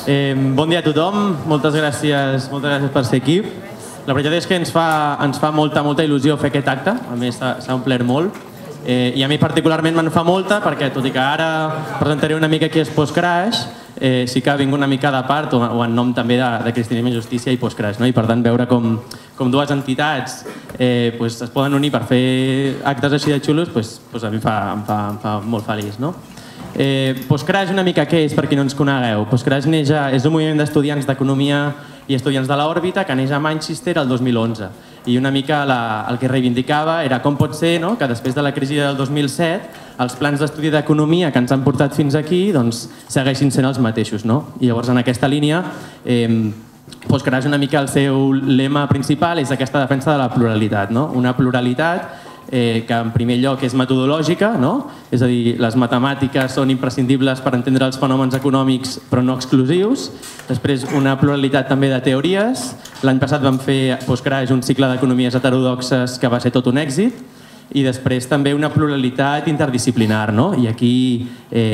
Bon dia a tothom, moltes gràcies per ser aquí. La veritat és que ens fa molta il·lusió fer aquest acte, a més s'ha omplert molt. I a mi particularment me'n fa molta perquè, tot i que ara presentaré una mica qui és Postcrash, sí que vinc una mica de part, o en nom també de Cristianisme i Justícia i Postcrash, i per tant veure com dues entitats es poden unir per fer actes així de xulos, a mi em fa molt feliç. Postcrash una mica què és, per qui no ens conegueu? Postcrash és un moviment d'estudiants d'economia i estudiants de l'òrbita que neix a Manchester el 2011. I una mica el que reivindicava era com pot ser que després de la crisi del 2007 els plans d'estudi d'economia que ens han portat fins aquí segueixin sent els mateixos. I llavors en aquesta línia Postcrash una mica el seu lema principal és aquesta defensa de la pluralitat. Una pluralitat que en primer lloc és metodològica, és a dir, les matemàtiques són imprescindibles per entendre els fenòmens econòmics però no exclusius. Després una pluralitat també de teories. L'any passat vam fer Postcrash un cicle d'economies heterodoxes que va ser tot un èxit. I després també una pluralitat interdisciplinar. I aquí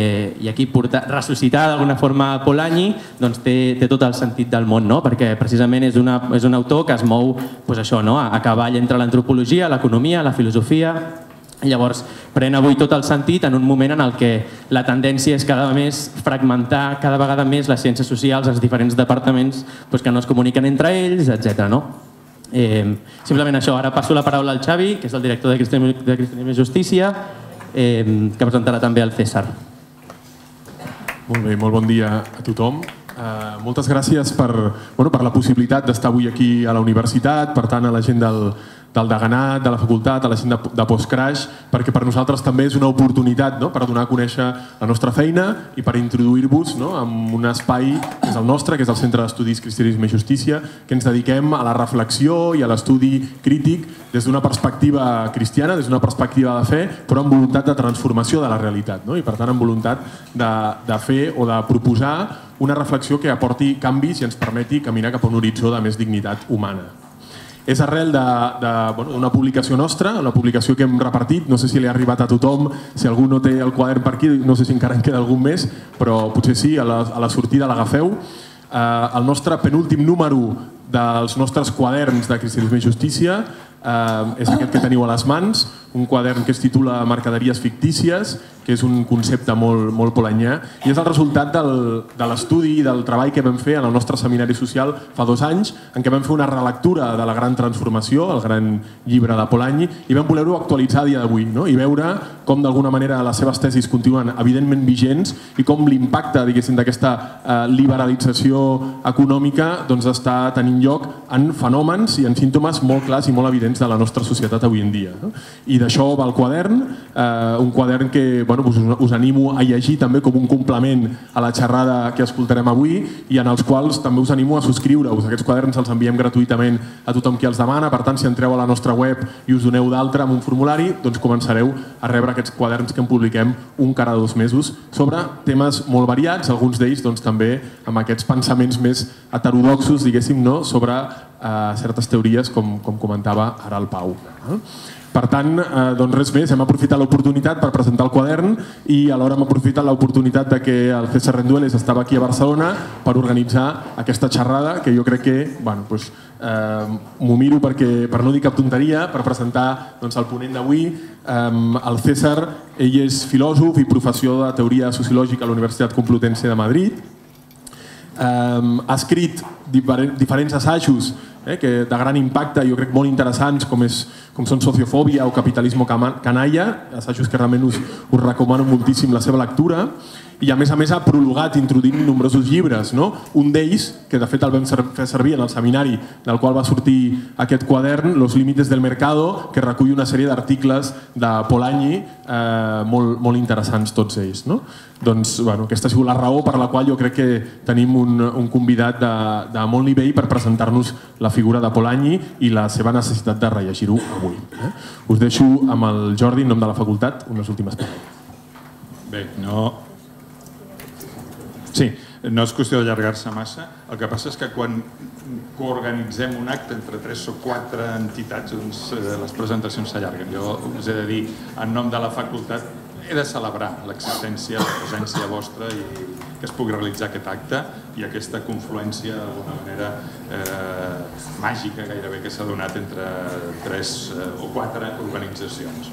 ressuscitar d'alguna forma Polanyi té tot el sentit del món, perquè precisament és un autor que es mou a cavall entre l'antropologia, l'economia, la filosofia. Llavors pren avui tot el sentit en un moment en el que la tendència és cada vegada més fragmentar cada vegada més les ciències socials, els diferents departaments que no es comuniquen entre ells, etc. Simplement això, ara passo la paraula al Xavi, que és el director de Cristianisme i Justícia, que presentarà també el César. Molt bé, molt bon dia a tothom. Moltes gràcies per la possibilitat d'estar avui aquí a la universitat, per tant a la gent del deganat, de la facultat, a la gent de Postcrash, perquè per nosaltres també és una oportunitat per donar a conèixer la nostra feina i per introduir-vos en un espai que és el nostre, que és el Centre d'Estudis Cristianisme i Justícia, que ens dediquem a la reflexió i a l'estudi crític des d'una perspectiva cristiana, des d'una perspectiva de fe, però amb voluntat de transformació de la realitat, i per tant amb voluntat de fer o de proposar una reflexió que aporti canvis i ens permeti caminar cap a un horitzó de més dignitat humana. És arrel d'una publicació nostra, una publicació que hem repartit, no sé si li ha arribat a tothom, si algú no té el quadern per aquí, no sé si encara en queda algun més, però potser sí, a la sortida l'agafeu. El nostre penúltim número dels nostres quaderns de Cristianisme i Justícia és aquest que teniu a les mans, un quadern que es titula Mercaderies fictícies, que és un concepte molt polanyà, i és el resultat de l'estudi i del treball que vam fer en el nostre seminari social fa 2 anys, en què vam fer una relectura de la Gran Transformació, el gran llibre de Polanyi, i vam voler-ho actualitzar a dia d'avui, i veure com d'alguna manera les seves tesis continuen evidentment vigents i com l'impacte d'aquesta liberalització econòmica està tenint lloc en fenòmens i en símptomes molt clars i molt evidents de la nostra societat avui en dia. I d'això va el quadern, un quadern que us animo a llegir també com un complement a la xerrada que escoltarem avui i en els quals també us animo a subscriure-us. Aquests quaderns els enviem gratuïtament a tothom qui els demana, per tant, si entreu a la nostra web i us doneu d'altra amb un formulari, doncs començareu a rebre aquests quaderns que en publiquem un cada 2 mesos sobre temes molt variats, alguns d'ells també amb aquests pensaments més heterodoxos, diguéssim, sobre certes teories, com comentava ara el Pau. Per tant, res més, hem aprofitat l'oportunitat per presentar el quadern i alhora hem aprofitat l'oportunitat que el César Rendueles estava aquí a Barcelona per organitzar aquesta xerrada, que jo crec que m'ho miro per no dir cap tonteria, per presentar el ponent d'avui. El César, ell és filòsof i professor de teoria sociològica a la Universitat Complutense de Madrid. Ha escrit diferents assajos de gran impacte, jo crec molt interessants, com són Sociofòbia o Capitalismo canalla, assajos que realment us recomano moltíssim la seva lectura, i a més ha prologat introduint nombrosos llibres. Un d'ells, que de fet el vam fer servir en el seminari del qual va sortir aquest quadern, Los límites del mercado, que recull una sèrie d'articles de Polanyi molt interessants tots ells. Doncs aquesta ha sigut la raó per la qual jo crec que tenim un convidat de molt nivell per presentar-nos la figura de Polanyi i la seva necessitat de rellegir-ho avui. Us deixo amb el Jordi, en nom de la facultat, unes últimes paraules. Bé, sí, no és qüestió d'allargar-se massa. El que passa és que quan coorganitzem un acte entre 3 o 4 entitats, les presentacions s'allarguen. Jo us he de dir, en nom de la facultat, he de celebrar l'existència, la presència vostra i que es pugui realitzar aquest acte i aquesta confluència d'alguna manera màgica gairebé que s'ha donat entre 3 o 4 organitzacions.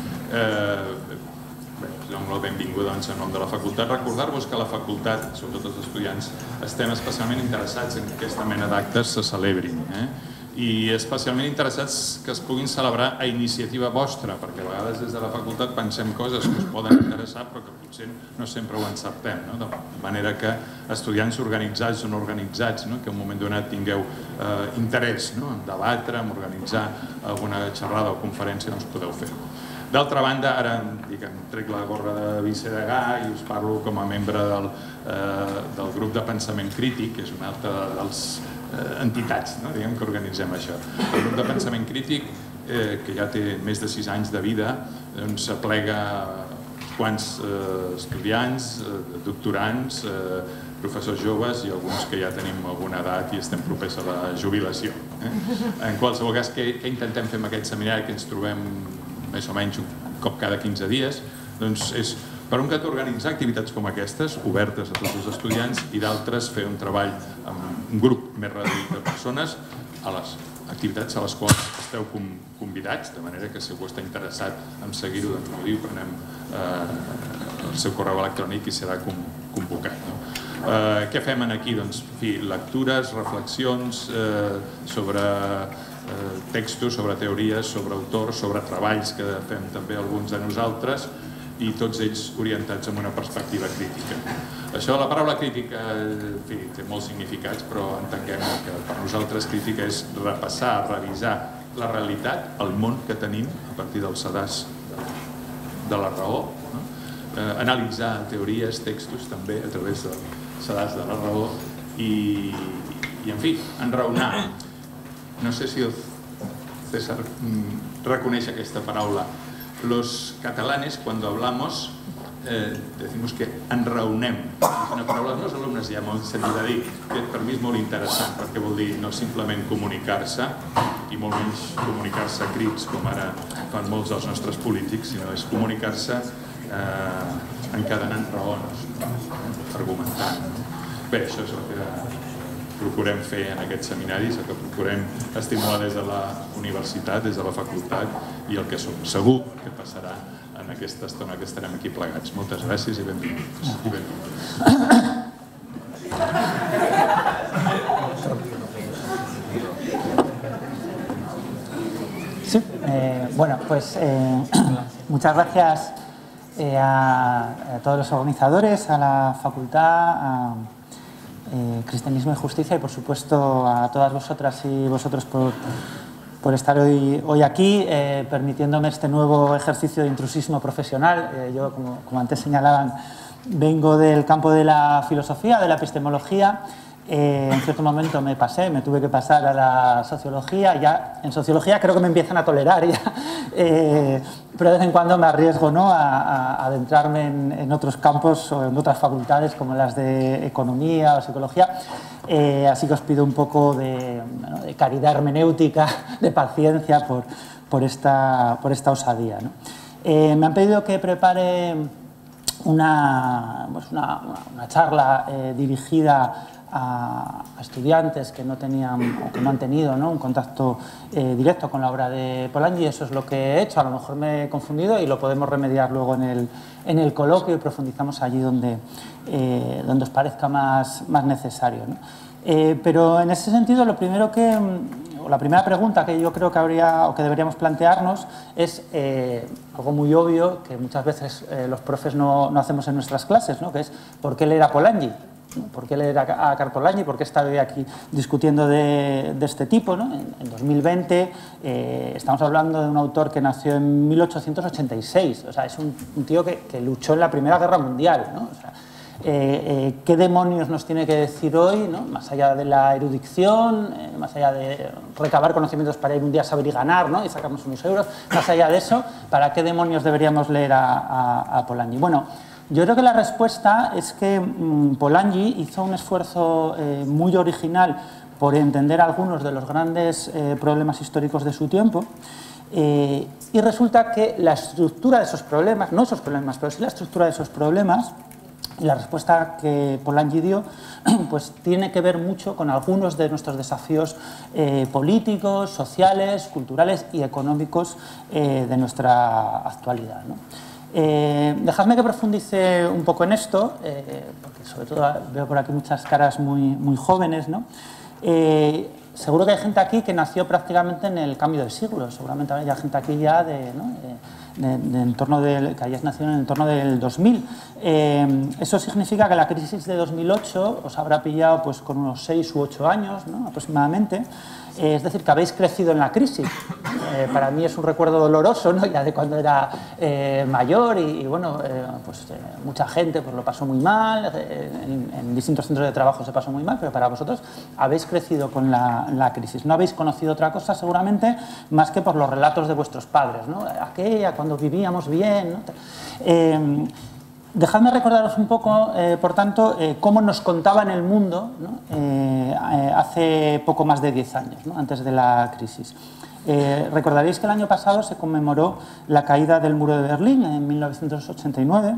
Bé, dono la benvinguda en nom de la facultat. Recordar-vos que a la facultat, sobretot els estudiants, estem especialment interessats en que aquesta mena d'actes se celebrin. I especialment interessats que es puguin celebrar a iniciativa vostra, perquè a vegades des de la facultat pensem coses que us poden interessar però que potser no sempre ho encertem, de manera que estudiants organitzats o no organitzats, que en un moment donat tingueu interès en debatre, en organitzar alguna xerrada o conferència, doncs podeu fer-ho. D'altra banda, ara em trec la gorra de vicedegà i us parlo com a membre del grup de pensament crític, que és una altra dels entitats que organitzem això. El grup de pensament crític, que ja té més de 6 anys de vida, s'aplega uns quants estudiants, doctorants, professors joves i alguns que ja tenim alguna edat i estem propers a la jubilació. En qualsevol cas, què intentem fer amb aquest seminari que ens trobem més o menys un cop cada 15 dies? Doncs és, per un costat, organitzar activitats com aquestes, obertes a tots els estudiants, i d'altres fer un treball amb un grup més reduït de persones a les activitats a les quals esteu convidats, de manera que si algú està interessat en seguir-ho, doncs m'ho diu, prenem el seu correu electrònic i serà convocat. Què fem aquí? Doncs, lectures, reflexions sobre textos, sobre teories, sobre autors, sobre treballs que fem també alguns de nosaltres i tots ells orientats amb una perspectiva crítica. Això de la paraula crítica té molts significats, però entenguem que per nosaltres crítica és repassar, revisar la realitat, el món que tenim a partir del sedàs de la raó, analitzar teories, textos també a través del sedàs de la raó i en fi, enraonar. No sé si el César reconeix aquesta paraula. Los catalanes, cuando hablamos, decimos que enraonem. És una paraula que els alumnes ja m'ho han sentit a dir, que per mi és molt interessant, perquè vol dir no simplement comunicar-se, i molt menys comunicar-se a crits, com ara fan molts dels nostres polítics, sinó és comunicar-se encadenant raons, argumentant. Bé, això és el que procurem fer en aquests seminaris, el que procurem estimular des de la universitat, des de la facultat i el que segur que passarà en aquesta estona que estarem aquí plegats. Moltes gràcies i benvinguts. Sí, bueno, pues muchas gracias a todos los organizadores, a la facultad, a Cristianismo y Justicia y por supuesto a todas vosotras y vosotros por estar hoy aquí, permitiéndome este nuevo ejercicio de intrusismo profesional. Yo, como antes señalaban, vengo del campo de la filosofía, de la epistemología. En cierto momento me tuve que pasar a la sociología. Ya en sociología creo que me empiezan a tolerar ya, pero de vez en cuando me arriesgo, ¿no?, a adentrarme en otros campos o en otras facultades como las de economía o psicología. Así que os pido un poco de caridad hermenéutica, de paciencia por esta osadía, ¿no? Me han pedido que prepare una charla dirigida a estudiantes que no tenían o que no han tenido, ¿no?, un contacto directo con la obra de Polanyi. Eso es lo que he hecho. A lo mejor me he confundido y lo podemos remediar luego en el coloquio y profundizamos allí donde os parezca más necesario, ¿no? Pero en ese sentido, la primera pregunta que yo creo que habría o que deberíamos plantearnos es algo muy obvio que muchas veces los profes no hacemos en nuestras clases, ¿no?, que es ¿por qué leer a Polanyi? ¿Por qué leer a Karl Polanyi? ¿Por qué estar hoy aquí discutiendo de este tipo, ¿no? En 2020 estamos hablando de un autor que nació en 1886, o sea, es un tío que luchó en la Primera Guerra Mundial, ¿no? O sea, ¿qué demonios nos tiene que decir hoy, ¿no?, más allá de la erudición, más allá de recabar conocimientos para ir un día a saber y ganar, ¿no?, y sacarnos unos euros, más allá de eso, ¿para qué demonios deberíamos leer a Polanyi? Bueno, yo creo que la respuesta es que Polanyi hizo un esfuerzo muy original por entender algunos de los grandes problemas históricos de su tiempo Y resulta que la estructura de esos problemas, no esos problemas, pero sí la estructura de esos problemas, y la respuesta que Polanyi dio, pues tiene que ver mucho con algunos de nuestros desafíos políticos, sociales, culturales y económicos de nuestra actualidad, ¿no? Dejadme que profundice un poco en esto, porque sobre todo veo por aquí muchas caras muy jóvenes, ¿no? Seguro que hay gente aquí que nació prácticamente en el cambio de siglo, seguramente hay gente aquí ya de entorno que hayáis nacido en el entorno del 2000. Eso significa que la crisis de 2008 os habrá pillado pues, con unos 6 u 8 años, ¿no? Aproximadamente. Es decir, que habéis crecido en la crisis. Para mí es un recuerdo doloroso, ¿no? Ya de cuando era mayor y bueno, pues mucha gente pues, lo pasó muy mal, en distintos centros de trabajo se pasó muy mal, pero para vosotros habéis crecido con la crisis. No habéis conocido otra cosa seguramente más que por los relatos de vuestros padres, ¿no? Aquella, cuando vivíamos bien, ¿no? Dejadme recordaros un poco, por tanto, cómo nos contaban el mundo, ¿no? Hace poco más de 10 años, ¿no? Antes de la crisis. Recordaréis que el año pasado se conmemoró la caída del muro de Berlín en 1989.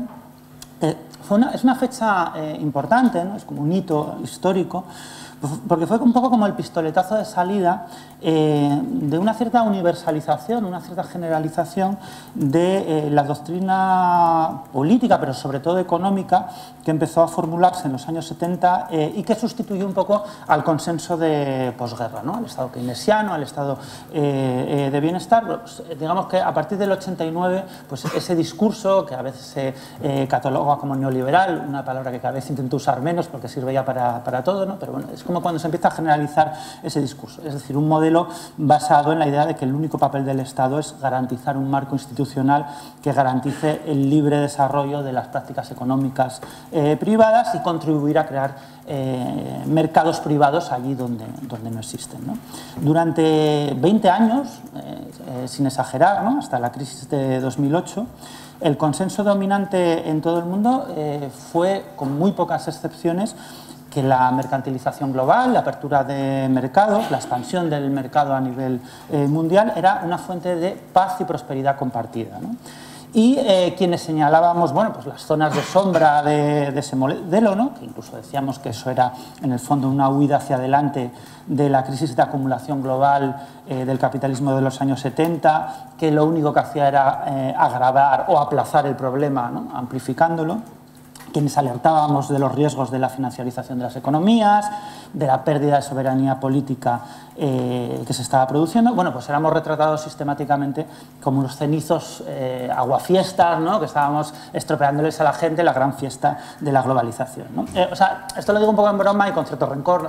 Es una fecha importante, ¿no? Es como un hito histórico, porque fue un poco como el pistoletazo de salida de una cierta universalización, una cierta generalización de la doctrina política, pero sobre todo económica, que empezó a formularse en los años 70 y que sustituyó un poco al consenso de posguerra, ¿no? Al Estado keynesiano, al Estado de bienestar. Pues, digamos que a partir del 89, pues ese discurso, que a veces se cataloga como neoliberal, una palabra que cada vez intento usar menos porque sirve ya para todo, ¿no? Pero bueno, es como cuando se empieza a generalizar ese discurso, es decir, un modelo basado en la idea de que el único papel del Estado es garantizar un marco institucional que garantice el libre desarrollo de las prácticas económicas privadas y contribuir a crear mercados privados allí donde no existen, ¿no? Durante 20 años, sin exagerar, ¿no? Hasta la crisis de 2008, el consenso dominante en todo el mundo fue, con muy pocas excepciones, que la mercantilización global, la apertura de mercados, la expansión del mercado a nivel mundial era una fuente de paz y prosperidad compartida, ¿no? Y quienes señalábamos, bueno, pues las zonas de sombra de ese modelo, ¿no? Que incluso decíamos que eso era en el fondo una huida hacia adelante de la crisis de acumulación global del capitalismo de los años 70, que lo único que hacía era agravar o aplazar el problema, ¿no? Amplificándolo. Quienes alertábamos de los riesgos de la financiarización de las economías, de la pérdida de soberanía política que se estaba produciendo, bueno, pues éramos retratados sistemáticamente como unos cenizos aguafiestas, ¿no? Que estábamos estropeándoles a la gente la gran fiesta de la globalización, ¿no? O sea, esto lo digo un poco en broma y con cierto rencor,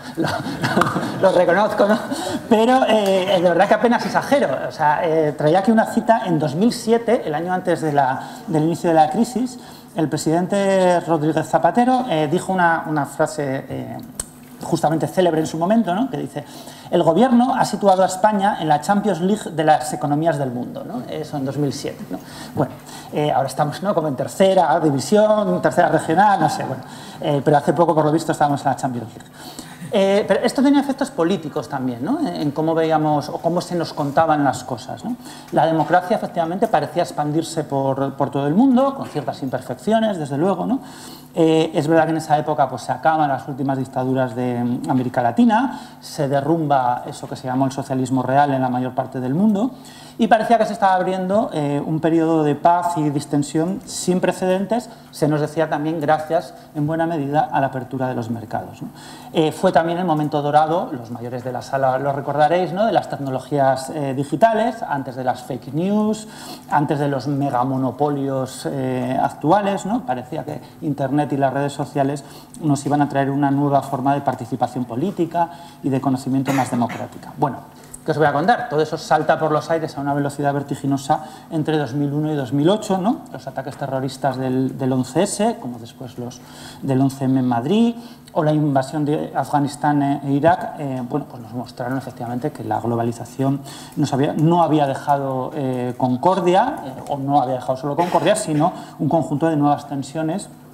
lo reconozco, ¿no? Pero de verdad que apenas exagero. O sea, traía aquí una cita en 2007, el año antes del inicio de la crisis. El presidente Rodríguez Zapatero dijo una frase justamente célebre en su momento, ¿no? Que dice: el gobierno ha situado a España en la Champions League de las economías del mundo, ¿no? Eso en 2007, ¿no? Bueno, ahora estamos, ¿no? Como en tercera división, tercera regional, no sé, bueno, pero hace poco, por lo visto, estábamos en la Champions League. Pero esto tenía efectos políticos también, ¿no? En cómo veíamos o cómo se nos contaban las cosas, ¿no? La democracia efectivamente parecía expandirse por todo el mundo, con ciertas imperfecciones, desde luego, ¿no? Es verdad que en esa época pues, se acaban las últimas dictaduras de América Latina, se derrumba eso que se llamó el socialismo real en la mayor parte del mundo y parecía que se estaba abriendo un periodo de paz y distensión sin precedentes, se nos decía también gracias en buena medida a la apertura de los mercados, ¿no? Fue también el momento dorado, los mayores de la sala lo recordaréis, ¿no? De las tecnologías digitales, antes de las fake news, antes de los megamonopolios actuales, ¿no? Parecía que Internet y las redes sociales nos iban a traer una nueva forma de participación política y de conocimiento más democrática. Bueno, ¿qué os voy a contar? Todo eso salta por los aires a una velocidad vertiginosa entre 2001 y 2008, ¿no? Los ataques terroristas del 11S, como después los del 11M en Madrid, o la invasión de Afganistán e Irak, bueno, pues nos mostraron efectivamente que la globalización no había dejado concordia, o no había dejado solo concordia, sino un conjunto de nuevas tensiones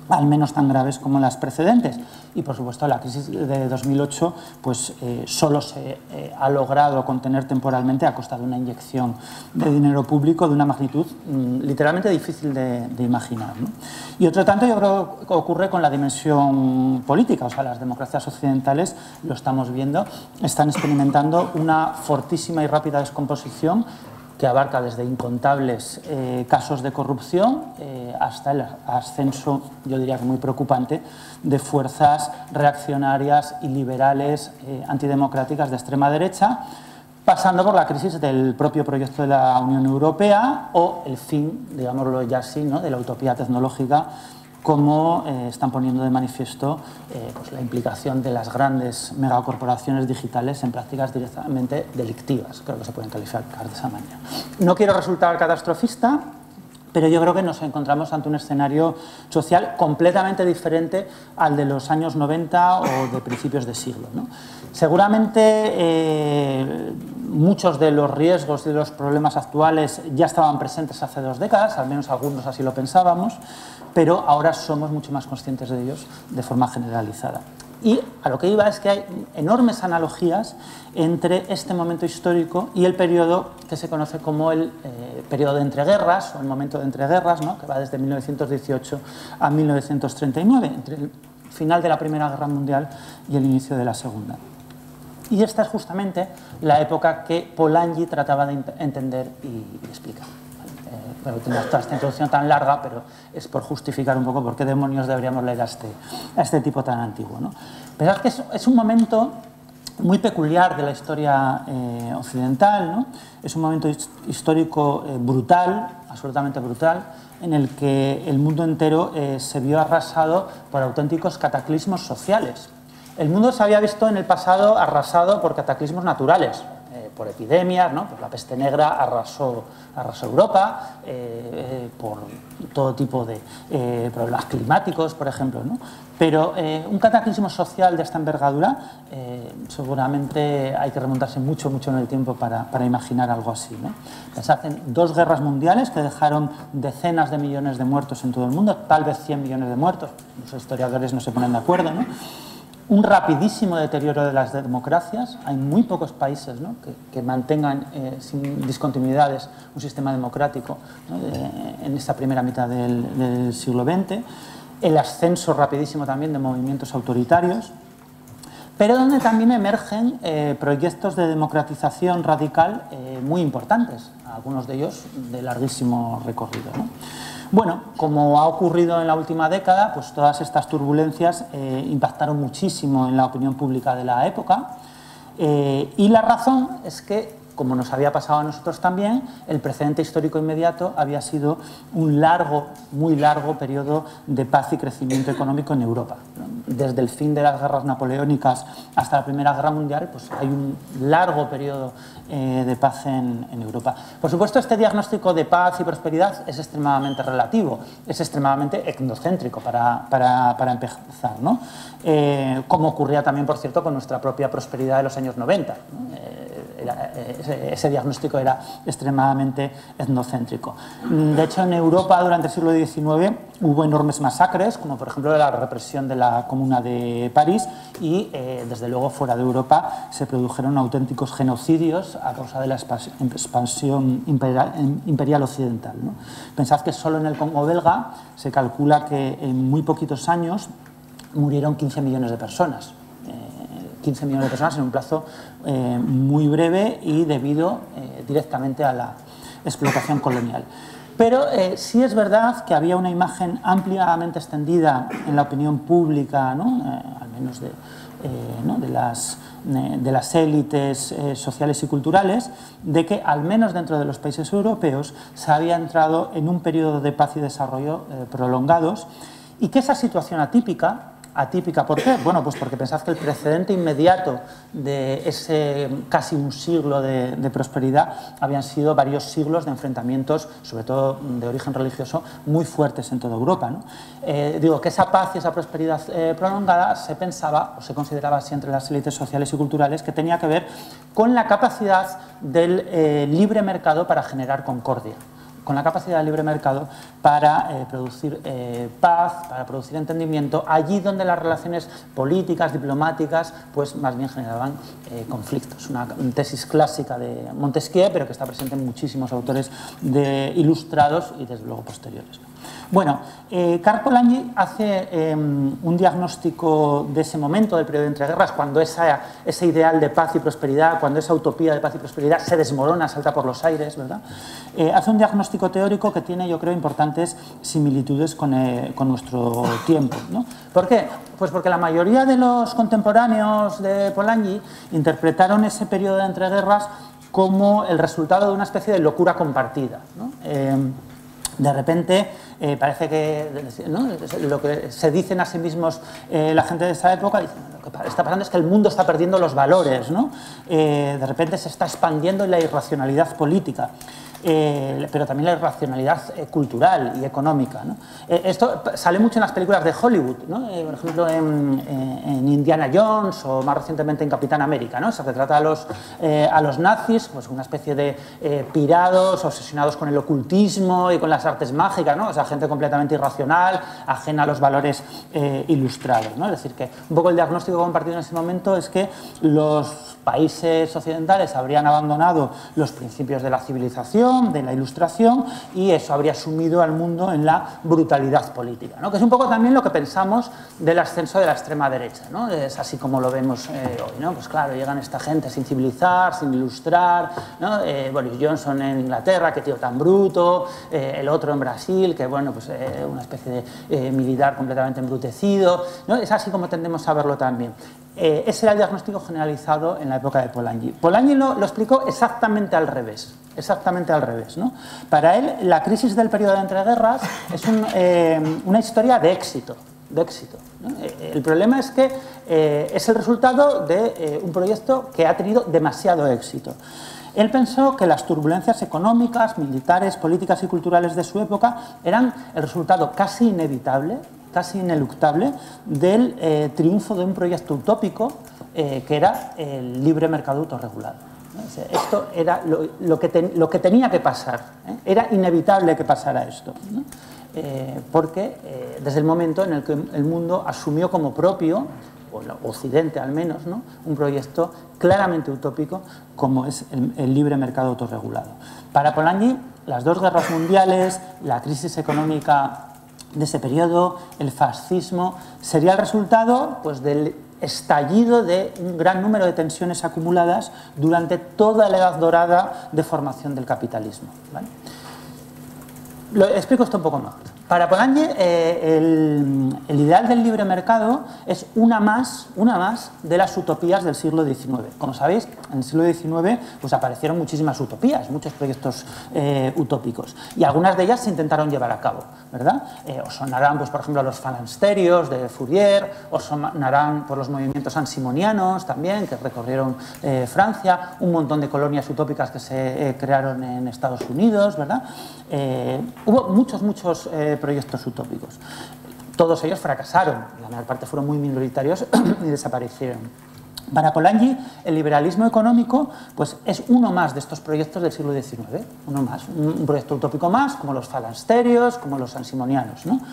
al menos tan graves como las precedentes. Y, por supuesto, la crisis de 2008 pues, solo se ha logrado contener temporalmente a costa de una inyección de dinero público de una magnitud literalmente difícil de imaginar, ¿no? Y otro tanto yo creo que ocurre con la dimensión política. O sea, las democracias occidentales, lo estamos viendo, están experimentando una fortísima y rápida descomposición que abarca desde incontables casos de corrupción hasta el ascenso, yo diría que muy preocupante, de fuerzas reaccionarias y liberales antidemocráticas de extrema derecha, pasando por la crisis del propio proyecto de la Unión Europea o el fin, digámoslo ya así, ¿no?, de la utopía tecnológica, como están poniendo de manifiesto pues la implicación de las grandes megacorporaciones digitales en prácticas directamente delictivas. Creo que se pueden calificar de esa manera. No quiero resultar catastrofista, pero yo creo que nos encontramos ante un escenario social completamente diferente al de los años 90 o de principios de siglo, ¿no? Seguramente muchos de los riesgos y de los problemas actuales ya estaban presentes hace 2 décadas, al menos algunos así lo pensábamos, pero ahora somos mucho más conscientes de ellos de forma generalizada. Y a lo que iba es que hay enormes analogías entre este momento histórico y el periodo que se conoce como el periodo de entreguerras, o el momento de entreguerras, ¿no?, que va desde 1918 a 1939, entre el final de la Primera Guerra Mundial y el inicio de la Segunda. Y esta es justamente la época que Polanyi trataba de entender y explicar. Pero tengo toda esta introducción tan larga, pero es por justificar un poco por qué demonios deberíamos leer a este tipo tan antiguo, ¿no? Pensad que es un momento muy peculiar de la historia occidental, ¿no? Es un momento histórico brutal, absolutamente brutal, en el que el mundo entero se vio arrasado por auténticos cataclismos sociales. El mundo se había visto en el pasado arrasado por cataclismos naturales, por epidemias, ¿no? Pues la peste negra arrasó Europa, por todo tipo de problemas climáticos, por ejemplo, ¿no? Pero un cataclismo social de esta envergadura, seguramente hay que remontarse mucho en el tiempo para imaginar algo así, ¿no? Pensad en 2 guerras mundiales que dejaron decenas de millones de muertos en todo el mundo, tal vez 100 millones de muertos, los historiadores no se ponen de acuerdo, ¿no? Un rapidísimo deterioro de las democracias. Hay muy pocos países, ¿no?, que mantengan sin discontinuidades un sistema democrático, ¿no?, en esta primera mitad del siglo XX. El ascenso rapidísimo también de movimientos autoritarios, pero donde también emergen proyectos de democratización radical muy importantes, algunos de ellos de larguísimo recorrido, ¿no? Bueno, como ha ocurrido en la última década, pues todas estas turbulencias impactaron muchísimo en la opinión pública de la época, y la razón es que, como nos había pasado a nosotros también, el precedente histórico inmediato había sido un muy largo periodo de paz y crecimiento económico en Europa. Desde el fin de las guerras napoleónicas hasta la Primera Guerra Mundial, pues hay un largo periodo de paz en Europa. Por supuesto, este diagnóstico de paz y prosperidad es extremadamente relativo, es extremadamente etnocéntrico para empezar, ¿no? Como ocurría también, por cierto, con nuestra propia prosperidad de los años 90, ¿no? Ese diagnóstico era extremadamente etnocéntrico. De hecho, en Europa durante el siglo XIX hubo enormes masacres, como por ejemplo la represión de la Comuna de París, y desde luego fuera de Europa se produjeron auténticos genocidios a causa de la expansión imperial occidental, ¿no? Pensad que solo en el Congo belga se calcula que en muy poquitos años murieron 15 millones de personas. 15 millones de personas en un plazo muy breve y debido directamente a la explotación colonial. Pero sí es verdad que había una imagen ampliamente extendida en la opinión pública, ¿no?, al menos de las élites sociales y culturales, de que al menos dentro de los países europeos se había entrado en un periodo de paz y desarrollo prolongados, y que esa situación atípica, ¿por qué? Bueno, pues porque pensad que el precedente inmediato de ese casi un siglo de prosperidad habían sido varios siglos de enfrentamientos, sobre todo de origen religioso, muy fuertes en toda Europa, ¿no? Digo que esa paz y esa prosperidad prolongada se pensaba o se consideraba así entre las élites sociales y culturales, que tenía que ver con la capacidad del libre mercado para generar concordia. con la capacidad del libre mercado para producir paz, para producir entendimiento, allí donde las relaciones políticas, diplomáticas, pues más bien generaban conflictos. Una tesis clásica de Montesquieu, pero que está presente en muchísimos autores ilustrados y desde luego posteriores. Bueno, Karl Polanyi hace un diagnóstico de ese momento del periodo de entreguerras, cuando ese ideal de paz y prosperidad, cuando esa utopía de paz y prosperidad se desmorona, salta por los aires, ¿verdad? Hace un diagnóstico teórico que tiene, yo creo, importantes similitudes con nuestro tiempo, ¿no? ¿Por qué? Pues porque la mayoría de los contemporáneos de Polanyi interpretaron ese periodo de entreguerras como el resultado de una especie de locura compartida, ¿no? De repente parece que, ¿no?, lo que se dicen a sí mismos la gente de esa época, dicen, lo que está pasando es que el mundo está perdiendo los valores, ¿no? De repente se está expandiendo la irracionalidad política. Pero también la irracionalidad cultural y económica, ¿no? Esto sale mucho en las películas de Hollywood, ¿no? Por ejemplo, en Indiana Jones o más recientemente en Capitán América, ¿no? Se retrata a los nazis, pues una especie de pirados obsesionados con el ocultismo y con las artes mágicas, ¿no? O sea, gente completamente irracional, ajena a los valores ilustrados, ¿no? Es decir, que un poco el diagnóstico compartido en ese momento es que los países occidentales habrían abandonado los principios de la civilización, de la ilustración, y eso habría sumido al mundo en la brutalidad política, ¿no? Que es un poco también lo que pensamos del ascenso de la extrema derecha, ¿no? Es así como lo vemos hoy, ¿no? Pues claro, llegan esta gente sin civilizar, sin ilustrar, ¿no? Boris Johnson en Inglaterra, qué tío tan bruto, el otro en Brasil, que bueno, pues una especie de militar completamente embrutecido, ¿no? Es así como tendemos a verlo también. Ese era el diagnóstico generalizado en la época de Polanyi. Polanyi lo explicó exactamente al revés, ¿no? Para él, la crisis del periodo de entreguerras es una historia de éxito, ¿no? El problema es que es el resultado de un proyecto que ha tenido demasiado éxito. Él pensó que las turbulencias económicas, militares, políticas y culturales de su época eran el resultado casi inevitable, casi ineluctable, del triunfo de un proyecto utópico que era el libre mercado autorregulado, ¿no? O sea, esto era lo que tenía que pasar, ¿eh? Era inevitable que pasara esto, ¿no? Porque desde el momento en el que el mundo asumió como propio, o el Occidente al menos, ¿no?, un proyecto claramente utópico como es el libre mercado autorregulado. Para Polanyi, las dos guerras mundiales, la crisis económica de ese periodo, el fascismo, sería el resultado, pues, del estallido de un gran número de tensiones acumuladas durante toda la edad dorada de formación del capitalismo, ¿vale? Explico esto un poco más. Para Polanyi, el ideal del libre mercado es una más de las utopías del siglo XIX. Como sabéis, en el siglo XIX pues, aparecieron muchísimas utopías, muchos proyectos utópicos, y algunas de ellas se intentaron llevar a cabo, ¿verdad? Os sonarán, pues, por ejemplo, los falansterios de Fourier, os sonarán por los movimientos ansimonianos también, que recorrieron Francia, un montón de colonias utópicas que se crearon en Estados Unidos, ¿verdad? Hubo muchos proyectos utópicos. Todos ellos fracasaron, la mayor parte fueron muy minoritarios y desaparecieron. Para Polanyi, el liberalismo económico, pues, es uno más de estos proyectos del siglo XIX, uno más, un proyecto utópico más, como los falansterios, como los ansimonianos, ¿no?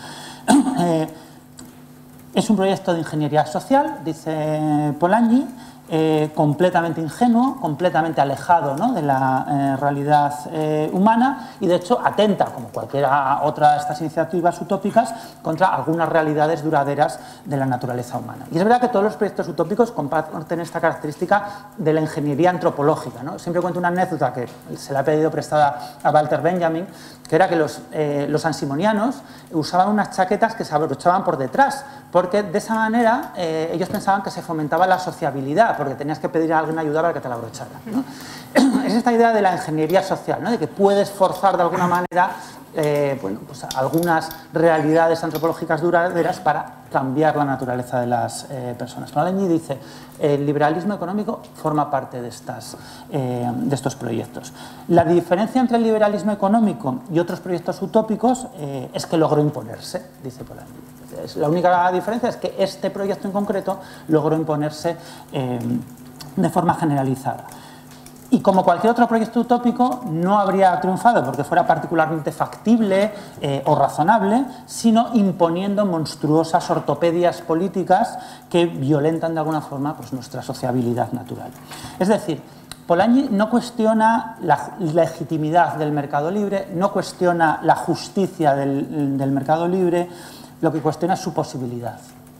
Es un proyecto de ingeniería social, dice Polanyi, completamente ingenuo, completamente alejado, ¿no?, de la realidad humana, y de hecho atenta, como cualquier otra de estas iniciativas utópicas, contra algunas realidades duraderas de la naturaleza humana. Y es verdad que todos los proyectos utópicos comparten esta característica de la ingeniería antropológica, ¿no? Siempre cuento una anécdota que se le ha pedido prestada a Walter Benjamin, que era que los ansimonianos usaban unas chaquetas que se abrochaban por detrás, porque de esa manera ellos pensaban que se fomentaba la sociabilidad, porque tenías que pedir a alguien ayuda para que te la abrochara, ¿no? Es esta idea de la ingeniería social, ¿no?, de que puedes forzar de alguna manera bueno, pues algunas realidades antropológicas duraderas para cambiar la naturaleza de las personas. Polanyi dice, el liberalismo económico forma parte de estos proyectos. La diferencia entre el liberalismo económico y otros proyectos utópicos es que logró imponerse, dice Polanyi. La única diferencia es que este proyecto en concreto logró imponerse de forma generalizada. Y como cualquier otro proyecto utópico, no habría triunfado porque fuera particularmente factible o razonable, sino imponiendo monstruosas ortopedias políticas que violentan de alguna forma pues, nuestra sociabilidad natural. Es decir, Polanyi no cuestiona la legitimidad del mercado libre, no cuestiona la justicia del mercado libre, lo que cuestiona es su posibilidad.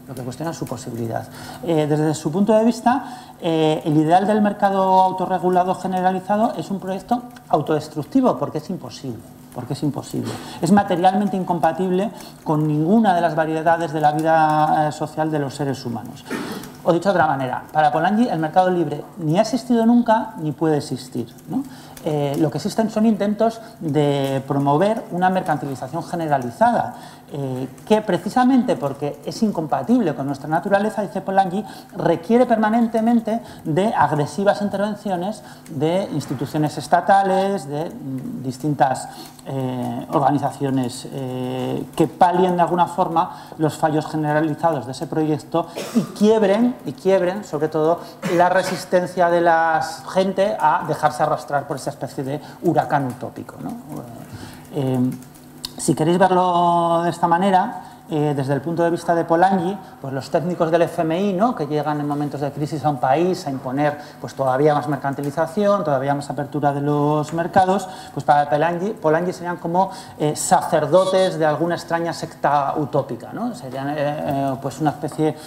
Desde su punto de vista, el ideal del mercado autorregulado generalizado es un proyecto autodestructivo porque es imposible. Es materialmente incompatible con ninguna de las variedades de la vida social de los seres humanos. O dicho de otra manera, para Polanyi el mercado libre ni ha existido nunca ni puede existir, ¿no? Lo que existen son intentos de promover una mercantilización generalizada que precisamente porque es incompatible con nuestra naturaleza, dice Polanyi, requiere permanentemente de agresivas intervenciones de instituciones estatales, de distintas organizaciones que palien de alguna forma los fallos generalizados de ese proyecto y quiebren sobre todo la resistencia de la gente a dejarse arrastrar por esa especie de huracán utópico, ¿no? Si queréis verlo de esta manera, desde el punto de vista de Polanyi, pues los técnicos del FMI, ¿no?, que llegan en momentos de crisis a un país a imponer pues, todavía más mercantilización, todavía más apertura de los mercados, pues para Polanyi serían como sacerdotes de alguna extraña secta utópica, ¿no? Serían pues una especie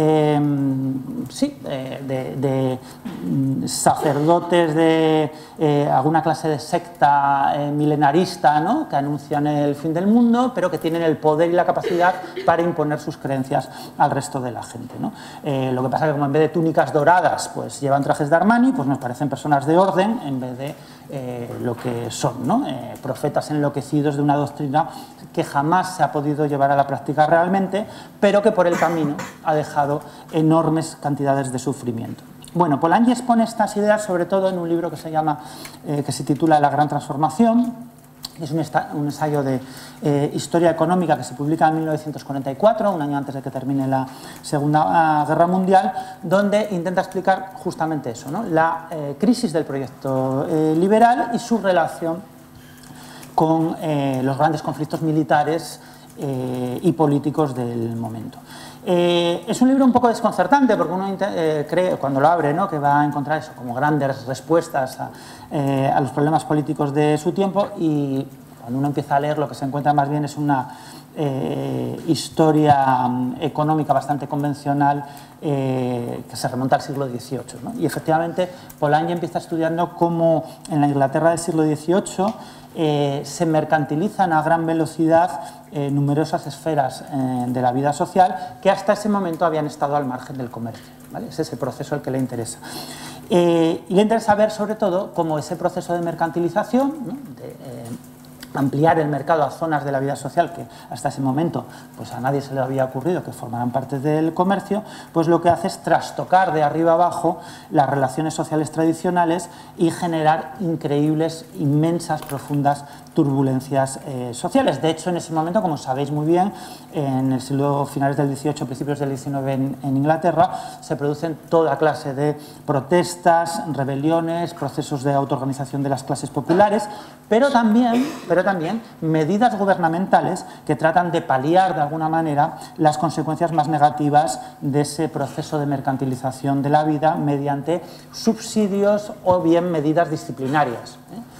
de sacerdotes de alguna clase de secta milenarista, ¿no?, que anuncian el fin del mundo, pero que tienen el poder y la capacidad para imponer sus creencias al resto de la gente, ¿no? Lo que pasa es que como en vez de túnicas doradas pues llevan trajes de Armani, pues nos parecen personas de orden en vez de lo que son, ¿no? Profetas enloquecidos de una doctrina que jamás se ha podido llevar a la práctica realmente, pero que por el camino ha dejado enormes cantidades de sufrimiento. Bueno, Polanyi expone estas ideas sobre todo en un libro que se titula La Gran Transformación. Es un ensayo de historia económica que se publica en 1944, un año antes de que termine la Segunda Guerra Mundial, donde intenta explicar justamente eso, ¿no?, la crisis del proyecto liberal y su relación con los grandes conflictos militares y políticos del momento. Es un libro un poco desconcertante porque uno cree, cuando lo abre, ¿no?, que va a encontrar eso, como grandes respuestas a los problemas políticos de su tiempo, y cuando uno empieza a leer lo que se encuentra más bien es una historia económica bastante convencional que se remonta al siglo XVIII, ¿no? Y efectivamente Polanyi empieza estudiando cómo en la Inglaterra del siglo XVIII se mercantilizan a gran velocidad numerosas esferas de la vida social que hasta ese momento habían estado al margen del comercio, ¿vale? Ese es el proceso el que le interesa. Y le interesa ver sobre todo cómo ese proceso de mercantilización, ¿no?, de ampliar el mercado a zonas de la vida social que hasta ese momento pues a nadie se le había ocurrido que formaran parte del comercio, pues lo que hace es trastocar de arriba abajo las relaciones sociales tradicionales y generar increíbles, inmensas, profundas turbulencias sociales. De hecho, en ese momento, como sabéis muy bien, en el siglo finales del XVIII, principios del XIX en Inglaterra, se producen toda clase de protestas, rebeliones, procesos de autoorganización de las clases populares, pero también medidas gubernamentales que tratan de paliar de alguna manera las consecuencias más negativas de ese proceso de mercantilización de la vida mediante subsidios o bien medidas disciplinarias.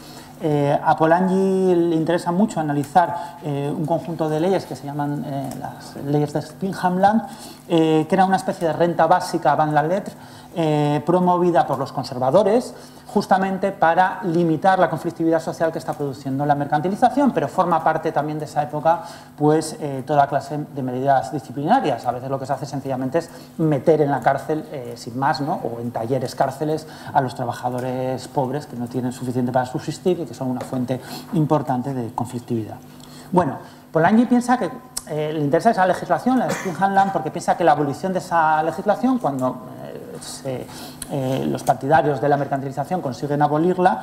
A Polanyi le interesa mucho analizar un conjunto de leyes que se llaman las leyes de Spinhamland, que era una especie de renta básica avant la lettre, promovida por los conservadores justamente para limitar la conflictividad social que está produciendo la mercantilización, pero forma parte también de esa época pues toda clase de medidas disciplinarias. A veces lo que se hace sencillamente es meter en la cárcel, sin más, ¿no?, o en talleres cárceles a los trabajadores pobres que no tienen suficiente para subsistir y que son una fuente importante de conflictividad. Bueno, Polanyi piensa que le interesa esa legislación, la de Spinhamland, porque piensa que la abolición de esa legislación, cuando los partidarios de la mercantilización consiguen abolirla,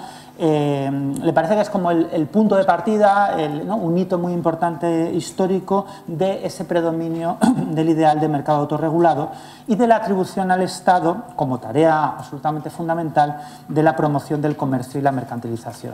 le parece que es como el punto de partida, un hito muy importante histórico de ese predominio del ideal de mercado autorregulado y de la atribución al Estado, como tarea absolutamente fundamental, de la promoción del comercio y la mercantilización.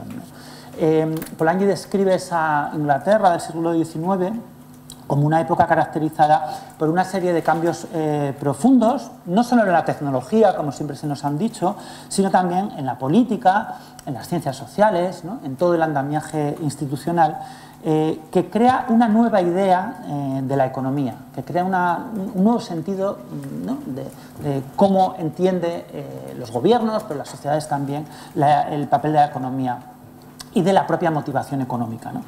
Polanyi describe esa Inglaterra del siglo XIX como una época caracterizada por una serie de cambios profundos, no solo en la tecnología, como siempre se nos han dicho, sino también en la política, en las ciencias sociales, ¿no?, en todo el andamiaje institucional, que crea una nueva idea de la economía, que crea un nuevo sentido, ¿no?, de cómo entiende los gobiernos, pero las sociedades también, el papel de la economía y de la propia motivación económica, ¿no?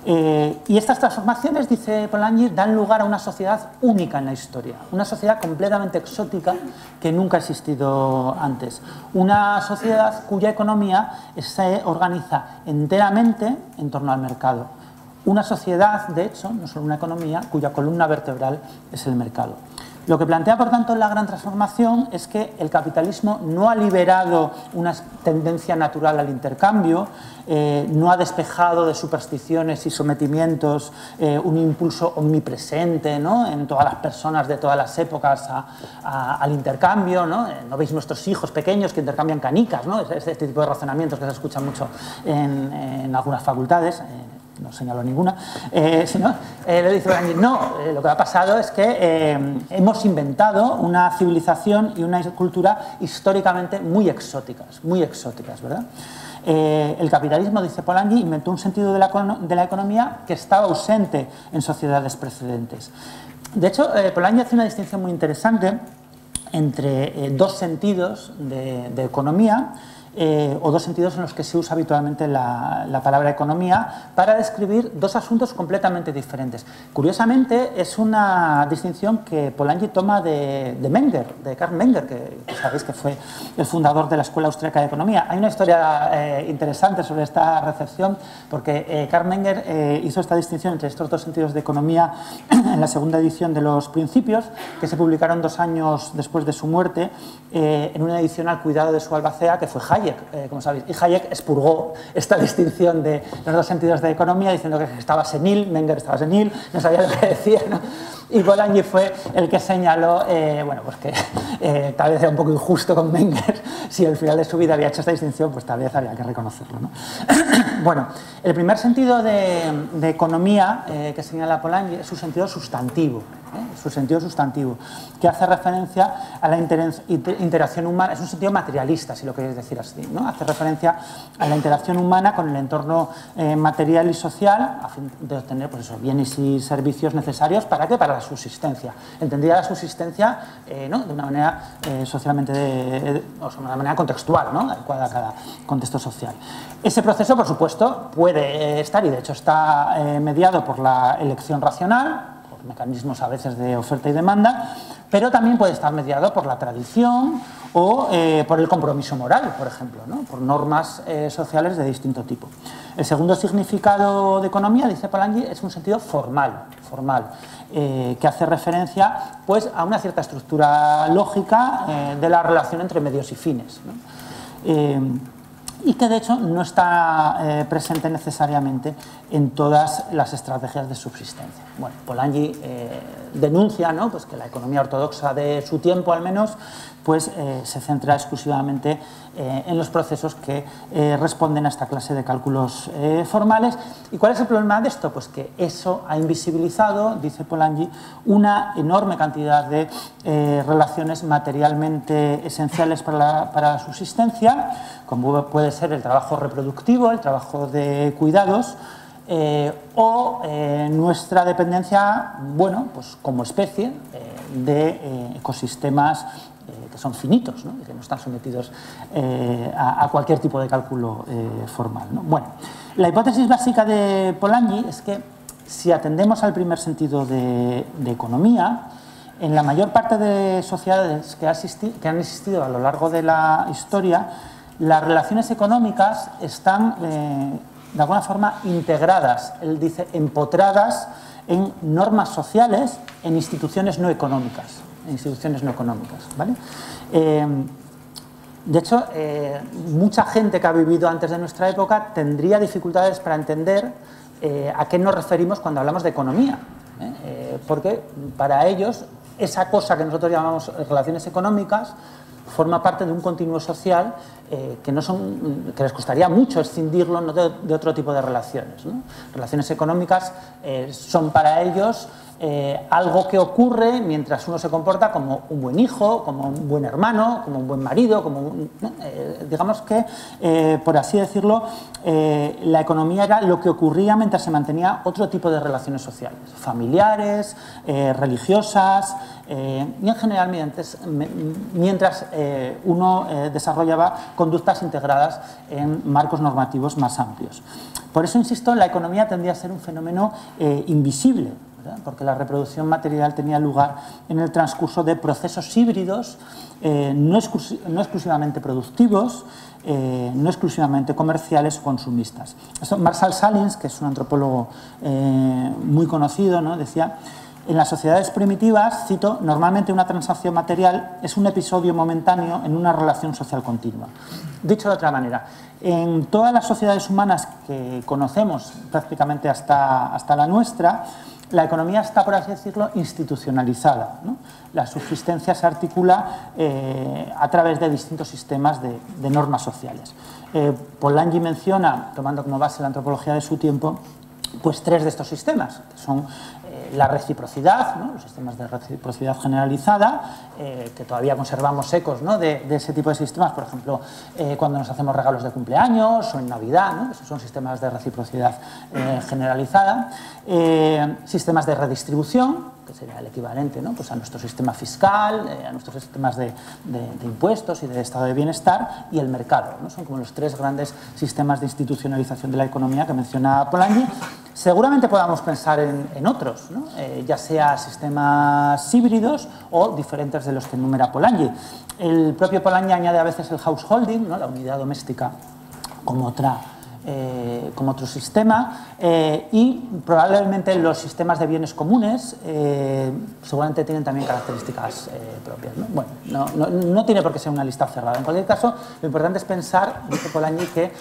Y estas transformaciones, dice Polanyi, dan lugar a una sociedad única en la historia, una sociedad completamente exótica que nunca ha existido antes, una sociedad cuya economía se organiza enteramente en torno al mercado, una sociedad, de hecho, no solo una economía, cuya columna vertebral es el mercado. Lo que plantea, por tanto, la gran transformación es que el capitalismo no ha liberado una tendencia natural al intercambio, no ha despejado de supersticiones y sometimientos un impulso omnipresente, ¿no?, en todas las personas de todas las épocas al intercambio, ¿no? No veis nuestros hijos pequeños que intercambian canicas, ¿no? Este tipo de razonamientos que se escuchan mucho en algunas facultades. No señalo ninguna, sino le dice Polanyi, no, lo que ha pasado es que hemos inventado una civilización y una cultura históricamente muy exóticas, ¿verdad? El capitalismo, dice Polanyi, inventó un sentido de la economía que estaba ausente en sociedades precedentes. De hecho, Polanyi hace una distinción muy interesante entre dos sentidos de economía, o dos sentidos en los que se usa habitualmente la palabra economía para describir dos asuntos completamente diferentes. Curiosamente, es una distinción que Polanyi toma de Menger, de Karl Menger, que sabéis que fue el fundador de la Escuela Austríaca de Economía. Hay una historia interesante sobre esta recepción, porque Karl Menger hizo esta distinción entre estos dos sentidos de economía en la segunda edición de Los Principios, que se publicaron 2 años después de su muerte, en una edición al cuidado de su albacea, que fue Hayek, como sabéis. Y Hayek expurgó esta distinción de los dos sentidos de economía, diciendo que estaba senil, Menger estaba senil, no sabía lo que decía, ¿no? Y Polanyi fue el que señaló, bueno, pues que tal vez era un poco injusto con Menger, si al final de su vida había hecho esta distinción, pues tal vez había que reconocerlo, ¿no? Bueno, el primer sentido de economía que señala Polanyi es su sentido sustantivo, que hace referencia a la interacción humana, es un sentido materialista, si lo queréis decir así, ¿no? Hace referencia a la interacción humana con el entorno material y social, a fin de obtener, pues eso, bienes y servicios necesarios, ¿para qué? Para la subsistencia. Entendida la subsistencia, ¿no?, de una manera socialmente, o sea, de una manera contextual, ¿no?, adecuada a cada contexto social. Ese proceso, por supuesto, puede estar, y de hecho está mediado por la elección racional, mecanismos a veces de oferta y demanda, pero también puede estar mediado por la tradición o por el compromiso moral, por ejemplo, ¿no?, por normas sociales de distinto tipo. El segundo significado de economía, dice Polanyi, es un sentido formal, que hace referencia, pues, a una cierta estructura lógica de la relación entre medios y fines, ¿no? Y que de hecho no está presente necesariamente en todas las estrategias de subsistencia. Bueno, Polanyi denuncia, ¿no?, pues que la economía ortodoxa de su tiempo, al menos, pues se centra exclusivamente en los procesos que responden a esta clase de cálculos formales. ¿Y cuál es el problema de esto? Pues que eso ha invisibilizado, dice Polanyi, una enorme cantidad de relaciones materialmente esenciales para la subsistencia, como puede ser el trabajo reproductivo, el trabajo de cuidados, o nuestra dependencia, bueno, pues como especie de ecosistemas que son finitos, ¿no?, y que no están sometidos a cualquier tipo de cálculo formal, ¿no? Bueno, la hipótesis básica de Polanyi es que si atendemos al primer sentido de economía, en la mayor parte de sociedades que han existido a lo largo de la historia, las relaciones económicas están de alguna forma integradas, él dice, empotradas en normas sociales, en instituciones no económicas. instituciones no económicas, ¿vale? De hecho, mucha gente que ha vivido antes de nuestra época tendría dificultades para entender a qué nos referimos cuando hablamos de economía, porque para ellos esa cosa que nosotros llamamos relaciones económicas forma parte de un continuo social que les costaría mucho escindirlo, ¿no?, de otro tipo de relaciones, ¿no? Relaciones económicas son para ellos algo que ocurre mientras uno se comporta como un buen hijo, como un buen hermano, como un buen marido, digamos que, por así decirlo, la economía era lo que ocurría mientras se mantenía otro tipo de relaciones sociales, familiares, religiosas, y en general mientras uno desarrollaba conductas integradas en marcos normativos más amplios. Por eso, insisto, la economía tendría a ser un fenómeno invisible, ¿verdad? Porque la reproducción material tenía lugar en el transcurso de procesos híbridos, no exclusivamente productivos, no exclusivamente comerciales o consumistas. Marshall Salins, que es un antropólogo muy conocido, ¿no?, decía: en las sociedades primitivas, cito, normalmente una transacción material es un episodio momentáneo en una relación social continua. Dicho de otra manera, en todas las sociedades humanas que conocemos, prácticamente hasta la nuestra, la economía está, por así decirlo, institucionalizada, ¿no? La subsistencia se articula a través de distintos sistemas de normas sociales. Polanyi menciona, tomando como base la antropología de su tiempo, pues 3 de estos sistemas, que son la reciprocidad, ¿no?, los sistemas de reciprocidad generalizada, que todavía conservamos ecos, ¿no?, de ese tipo de sistemas, por ejemplo, cuando nos hacemos regalos de cumpleaños o en Navidad, ¿no?, esos son sistemas de reciprocidad generalizada. Sistemas de redistribución, que sería el equivalente, ¿no?, pues a nuestro sistema fiscal, a nuestros sistemas de impuestos y de estado de bienestar, y el mercado, ¿no? Son como los 3 grandes sistemas de institucionalización de la economía que menciona Polanyi. Seguramente podamos pensar en otros, ¿no?, ya sea sistemas híbridos o diferentes de los que enumera Polanyi. El propio Polanyi añade a veces el householding, ¿no?, la unidad doméstica, como otro sistema, y probablemente los sistemas de bienes comunes seguramente tienen también características propias, ¿no? Bueno, no tiene por qué ser una lista cerrada. En cualquier caso, lo importante es pensar, dice Polanyi, que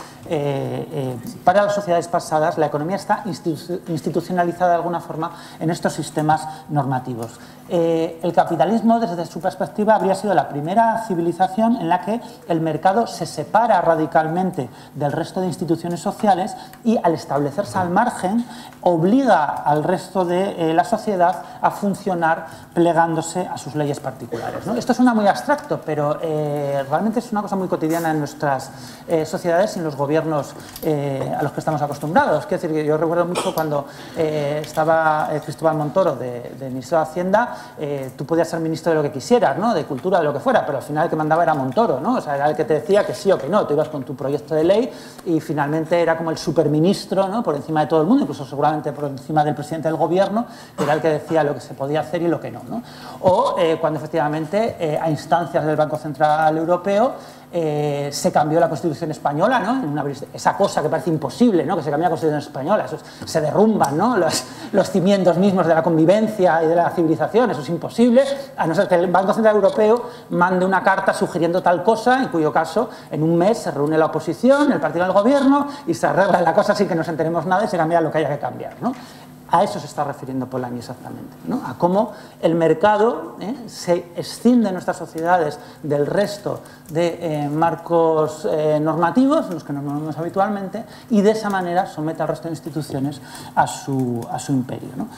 para las sociedades pasadas la economía está institucionalizada de alguna forma en estos sistemas normativos. El capitalismo, desde su perspectiva, habría sido la primera civilización en la que el mercado se separa radicalmente del resto de instituciones sociales y, al establecerse al margen, obliga al resto de la sociedad a funcionar plegándose a sus leyes particulares, ¿no? Esto suena muy abstracto, pero realmente es una cosa muy cotidiana en nuestras sociedades y en los gobiernos a los que estamos acostumbrados. Quiero decir que yo recuerdo mucho cuando estaba Cristóbal Montoro de ministro de Hacienda. Tú podías ser ministro de lo que quisieras, ¿no?, de cultura, de lo que fuera, pero al final el que mandaba era Montoro, ¿no? O sea, era el que te decía que sí o que no. Tú ibas con tu proyecto de ley y finalmente era como el superministro, ¿no?, por encima de todo el mundo, incluso seguramente por encima del presidente del gobierno, que era el que decía lo que se podía hacer y lo que no, ¿no? O cuando efectivamente a instancias del Banco Central Europeo se cambió la Constitución española, ¿no? Esa cosa que parece imposible, ¿no?, que se cambie la Constitución española, se derrumban, ¿no?, los cimientos mismos de la convivencia y de la civilización. Eso es imposible, a no ser que el Banco Central Europeo mande una carta sugiriendo tal cosa, en cuyo caso en un mes se reúne la oposición, el partido del gobierno, y se arregla la cosa sin que nos enteremos nada y se cambia lo que haya que cambiar, ¿no? A eso se está refiriendo Polanyi exactamente, ¿no?, a cómo el mercado se escinde en nuestras sociedades del resto de marcos normativos en los que nos movemos habitualmente, y de esa manera somete al resto de instituciones a su imperio, ¿no?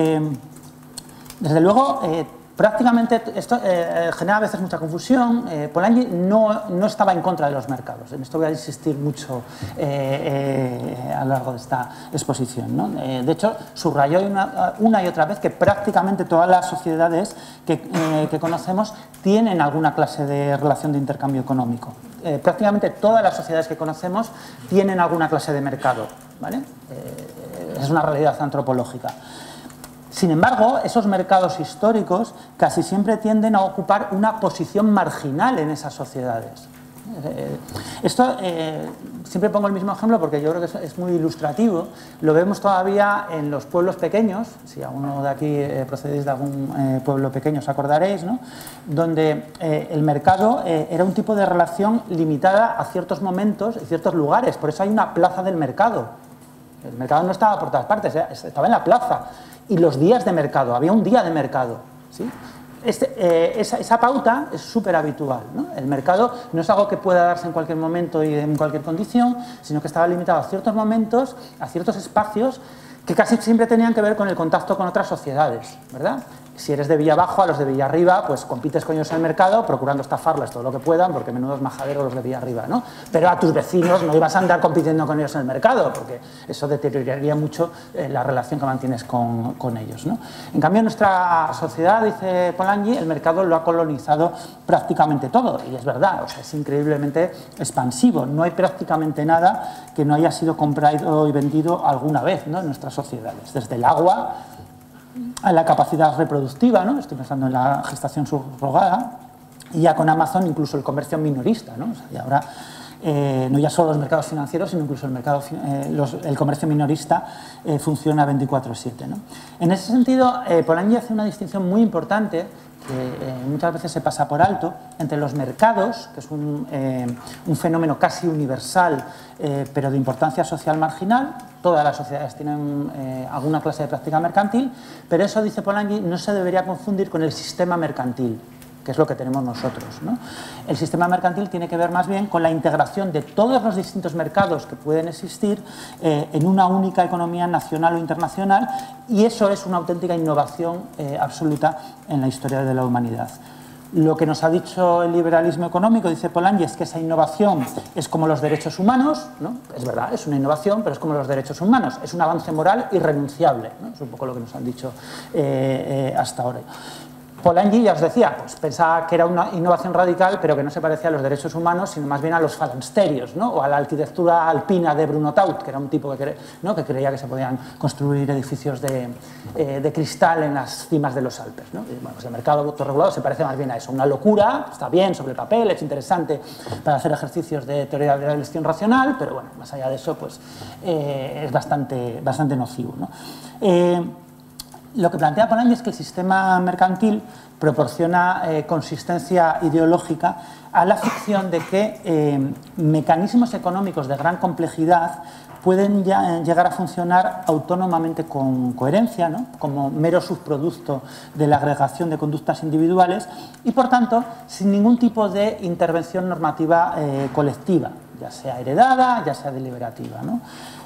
Desde luego, prácticamente esto genera a veces mucha confusión. Polanyi no estaba en contra de los mercados. En esto voy a insistir mucho a lo largo de esta exposición, ¿no? De hecho, subrayó una y otra vez que prácticamente todas las sociedades que conocemos tienen alguna clase de relación de intercambio económico. Prácticamente todas las sociedades que conocemos tienen alguna clase de mercado, ¿vale? Es una realidad antropológica. Sin embargo, esos mercados históricos casi siempre tienden a ocupar una posición marginal en esas sociedades. Esto, siempre pongo el mismo ejemplo porque yo creo que es muy ilustrativo. Lo vemos todavía en los pueblos pequeños, si alguno de aquí procedéis de algún pueblo pequeño os acordaréis, ¿no? Donde el mercado era un tipo de relación limitada a ciertos momentos y ciertos lugares. Por eso hay una plaza del mercado. El mercado no estaba por todas partes, estaba en la plaza. Y los días de mercado, había un día de mercado, ¿sí? Esa pauta es súper habitual, ¿no? El mercado no es algo que pueda darse en cualquier momento y en cualquier condición, sino que estaba limitado a ciertos momentos, a ciertos espacios que casi siempre tenían que ver con el contacto con otras sociedades, ¿verdad? Si eres de Villabajo, a los de Villarriba, pues compites con ellos en el mercado, procurando estafarles todo lo que puedan, porque menudos majaderos los de Villarriba, ¿no? Pero a tus vecinos no ibas a andar compitiendo con ellos en el mercado, porque eso deterioraría mucho la relación que mantienes con ellos, ¿no? En cambio, en nuestra sociedad, dice Polanyi, el mercado lo ha colonizado prácticamente todo, y es verdad, o sea, es increíblemente expansivo. No hay prácticamente nada que no haya sido comprado y vendido alguna vez, ¿no? En nuestras sociedades, desde el agua a la capacidad reproductiva, ¿no? Estoy pensando en la gestación subrogada, y ya con Amazon incluso el comercio minorista, ¿no? O sea, y ahora no ya solo los mercados financieros, sino incluso el comercio minorista funciona 24/7, ¿no? En ese sentido, Polanyi hace una distinción muy importante que muchas veces se pasa por alto entre los mercados, que es un fenómeno casi universal, pero de importancia social marginal. Todas las sociedades tienen alguna clase de práctica mercantil, pero eso, dice Polanyi, no se debería confundir con el sistema mercantil, que es lo que tenemos nosotros, ¿no? El sistema mercantil tiene que ver más bien con la integración de todos los distintos mercados que pueden existir en una única economía nacional o internacional, y eso es una auténtica innovación absoluta en la historia de la humanidad. Lo que nos ha dicho el liberalismo económico, dice Polanyi, es que esa innovación es como los derechos humanos, ¿no? Es verdad, es una innovación, pero es como los derechos humanos, es un avance moral irrenunciable, ¿no? Es un poco lo que nos han dicho hasta ahora. Polanyi, ya os decía, pues pensaba que era una innovación radical, pero que no se parecía a los derechos humanos, sino más bien a los falansterios, ¿no? O a la arquitectura alpina de Bruno Taut, que era un tipo que creía que se podían construir edificios de cristal en las cimas de los Alpes, ¿no? Y, bueno, pues el mercado autorregulado se parece más bien a eso, una locura, está bien sobre el papel, es interesante para hacer ejercicios de teoría de la elección racional, pero bueno, más allá de eso, pues es bastante nocivo, ¿no? Lo que plantea Polanyi es que el sistema mercantil proporciona consistencia ideológica a la ficción de que mecanismos económicos de gran complejidad pueden llegar a funcionar autónomamente con coherencia, ¿no? Como mero subproducto de la agregación de conductas individuales y, por tanto, sin ningún tipo de intervención normativa colectiva, ya sea heredada, ya sea deliberativa, ¿no?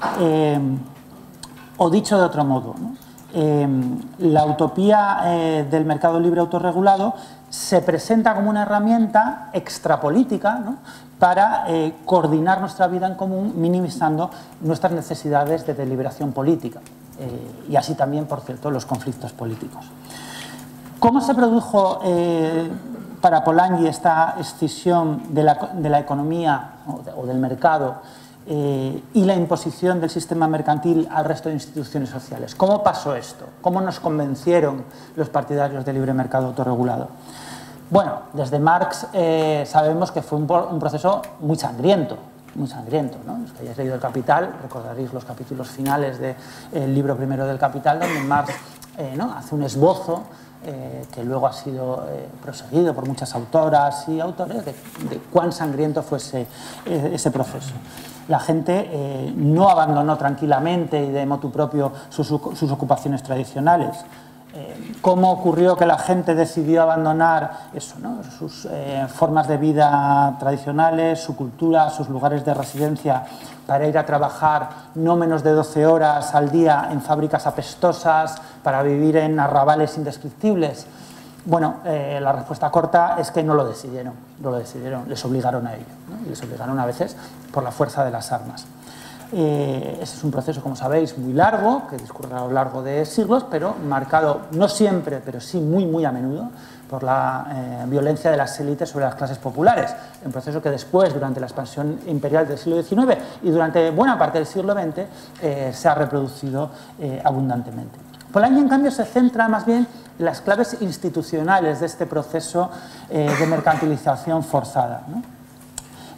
O dicho de otro modo, ¿no? La utopía del mercado libre autorregulado se presenta como una herramienta extrapolítica, ¿no? Para coordinar nuestra vida en común, minimizando nuestras necesidades de deliberación política y así también, por cierto, los conflictos políticos. ¿Cómo se produjo para Polanyi esta escisión de la economía o del mercado y la imposición del sistema mercantil al resto de instituciones sociales? ¿Cómo pasó esto? ¿Cómo nos convencieron los partidarios del libre mercado autorregulado? Bueno, desde Marx sabemos que fue un proceso muy sangriento, ¿no? Los que hayáis leído El Capital recordaréis los capítulos finales del libro primero del Capital, donde Marx ¿no? hace un esbozo que luego ha sido proseguido por muchas autoras y autores de cuán sangriento fue ese proceso. La gente no abandonó tranquilamente y de motu propio sus ocupaciones tradicionales. ¿Cómo ocurrió que la gente decidió abandonar eso, ¿no? Sus formas de vida tradicionales, su cultura, sus lugares de residencia, para ir a trabajar no menos de 12 horas al día en fábricas apestosas, para vivir en arrabales indescriptibles? Bueno, la respuesta corta es que no lo decidieron, les obligaron a ello, ¿no? Y les obligaron a veces por la fuerza de las armas. Ese es un proceso, como sabéis, muy largo, que discurre a lo largo de siglos, pero marcado no siempre, pero sí muy a menudo, por la violencia de las élites sobre las clases populares. Un proceso que después, durante la expansión imperial del siglo XIX y durante buena parte del siglo XX, se ha reproducido abundantemente. Polanyi, en cambio, se centra más bien en las claves institucionales de este proceso de mercantilización forzada, ¿no?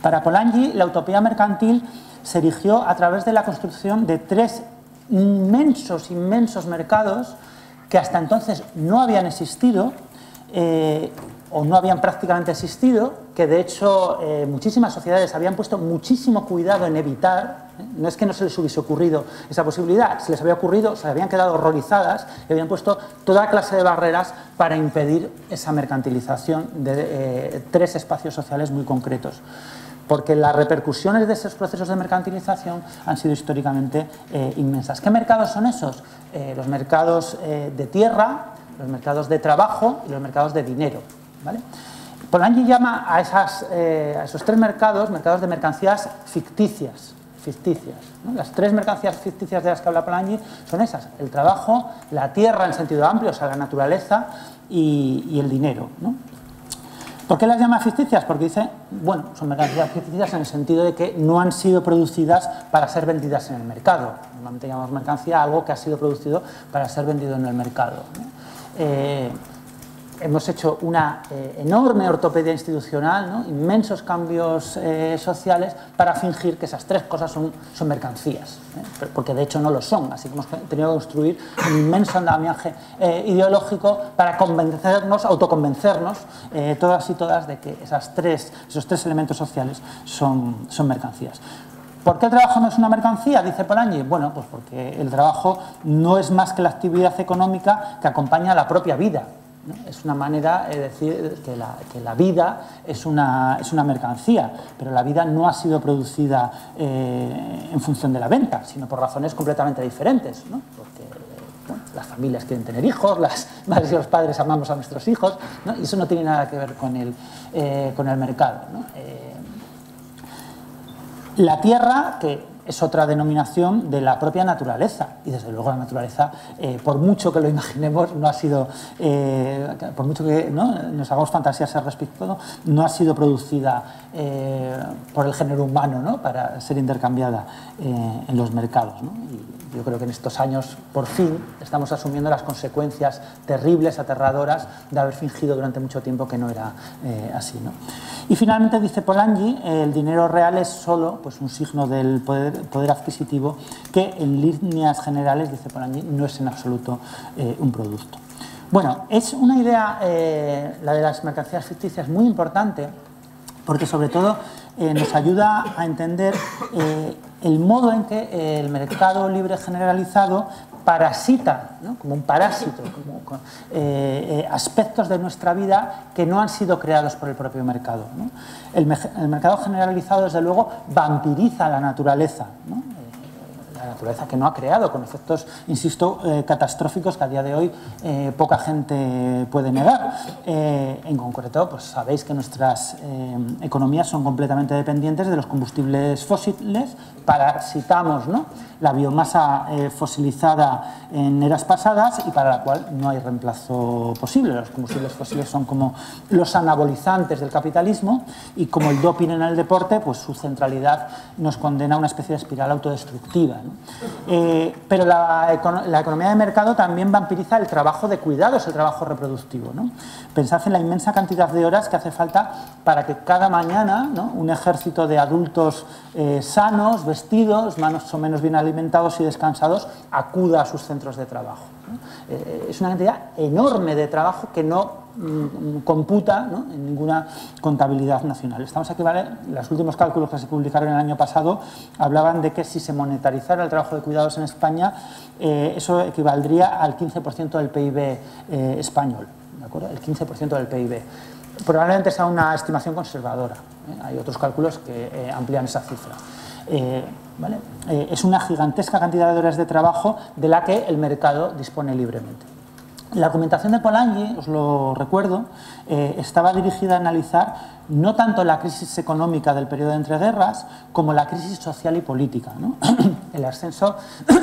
Para Polanyi, la utopía mercantil se erigió a través de la construcción de 3 inmensos mercados que hasta entonces no habían existido o no habían prácticamente existido, que de hecho muchísimas sociedades habían puesto muchísimo cuidado en evitar. No es que no se les hubiese ocurrido esa posibilidad, se les había ocurrido, se habían quedado horrorizadas y habían puesto toda clase de barreras para impedir esa mercantilización de 3 espacios sociales muy concretos. Porque las repercusiones de esos procesos de mercantilización han sido históricamente inmensas. ¿Qué mercados son esos? Los mercados de tierra, los mercados de trabajo y los mercados de dinero, ¿vale? Polanyi llama a esos 3 mercados de mercancías ficticias, ¿no? Las 3 mercancías ficticias de las que habla Polanyi son esas: el trabajo, la tierra en sentido amplio, o sea, la naturaleza, y el dinero, ¿no? ¿Por qué las llama ficticias? Porque dice, bueno, son mercancías ficticias en el sentido de que no han sido producidas para ser vendidas en el mercado. Normalmente llamamos mercancía a algo que ha sido producido para ser vendido en el mercado, ¿no? Hemos hecho una enorme ortopedia institucional, ¿no? Inmensos cambios sociales para fingir que esas 3 cosas son mercancías, porque de hecho no lo son. Así que hemos tenido que construir un inmenso andamiaje ideológico para autoconvencernos todas y todas de que esos 3 elementos sociales son mercancías. ¿Por qué el trabajo no es una mercancía? Dice Polanyi. Bueno, pues porque el trabajo no es más que la actividad económica que acompaña a la propia vida, ¿no? Es una manera de decir que la vida es una mercancía, pero la vida no ha sido producida en función de la venta, sino por razones completamente diferentes, ¿no? Porque las familias quieren tener hijos, las madres y los padres amamos a nuestros hijos, ¿no? Y eso no tiene nada que ver con el mercado, ¿no? La tierra, que es otra denominación de la propia naturaleza, y desde luego la naturaleza, por mucho que lo imaginemos, no ha sido, por mucho que nos hagamos fantasías al respecto, no ha sido producida por el género humano, ¿no? Para ser intercambiada en los mercados, ¿no? Y yo creo que en estos años, por fin, estamos asumiendo las consecuencias terribles, aterradoras, de haber fingido durante mucho tiempo que no era así, ¿no? Y finalmente, dice Polanyi, el dinero real es solo, pues, un signo del poder adquisitivo que, en líneas generales, dice Polanyi, no es en absoluto un producto. Bueno, es una idea, la de las mercancías ficticias, muy importante, porque sobre todo nos ayuda a entender el modo en que el mercado libre generalizado parasita, ¿no? Como un parásito, como aspectos de nuestra vida que no han sido creados por el propio mercado, ¿no? El mercado generalizado, desde luego, vampiriza la naturaleza, ¿no? La naturaleza que no ha creado, con efectos, insisto, catastróficos que a día de hoy poca gente puede negar. En concreto, pues sabéis que nuestras economías son completamente dependientes de los combustibles fósiles, parasitamos, ¿no? La biomasa fosilizada en eras pasadas y para la cual no hay reemplazo posible. Los combustibles fósiles son como los anabolizantes del capitalismo y como el doping en el deporte, pues su centralidad nos condena a una especie de espiral autodestructiva, ¿no? Pero la economía de mercado también vampiriza el trabajo de cuidados, el trabajo reproductivo, ¿no? Pensad en la inmensa cantidad de horas que hace falta para que cada mañana, ¿no?, un ejército de adultos sanos, vestidos, más o menos bien alimentados y descansados, acuda a sus centros de trabajo, ¿no? Es una cantidad enorme de trabajo que no computa, ¿no?, en ninguna contabilidad nacional. Estamos aquí, ¿vale? Los últimos cálculos que se publicaron el año pasado hablaban de que si se monetarizara el trabajo de cuidados en España, eso equivaldría al 15% del PIB español, ¿de acuerdo? El 15% del PIB. Probablemente sea una estimación conservadora, ¿eh? Hay otros cálculos que amplían esa cifra. ¿Vale? Es una gigantesca cantidad de horas de trabajo de la que el mercado dispone libremente. La argumentación de Polanyi, os lo recuerdo, estaba dirigida a analizar no tanto la crisis económica del periodo de entreguerras como la crisis social y política, ¿no? El ascenso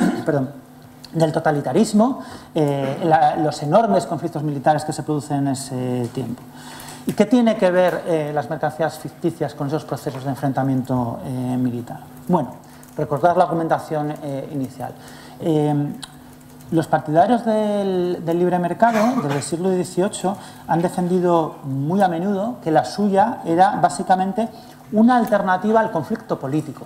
del totalitarismo, los enormes conflictos militares que se producen en ese tiempo. ¿Y qué tiene que ver las mercancías ficticias con esos procesos de enfrentamiento militar? Bueno, recordar la argumentación inicial. Los partidarios del libre mercado desde el siglo XVIII han defendido muy a menudo que la suya era básicamente una alternativa al conflicto político.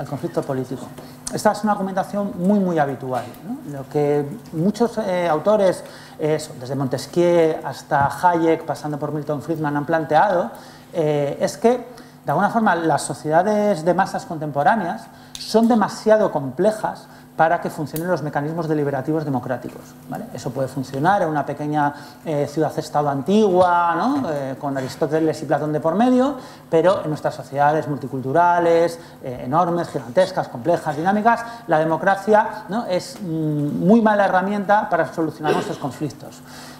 Esta es una argumentación muy habitual, ¿no? Lo que muchos autores, desde Montesquieu hasta Hayek, pasando por Milton Friedman, han planteado es que, de alguna forma, las sociedades de masas contemporáneas son demasiado complejas para que funcionen los mecanismos deliberativos democráticos, ¿vale? Eso puede funcionar en una pequeña ciudad-estado antigua, ¿no? Con Aristóteles y Platón de por medio, pero en nuestras sociedades multiculturales, enormes, gigantescas, complejas, dinámicas, la democracia, ¿no? Es muy mala herramienta para solucionar nuestros conflictos.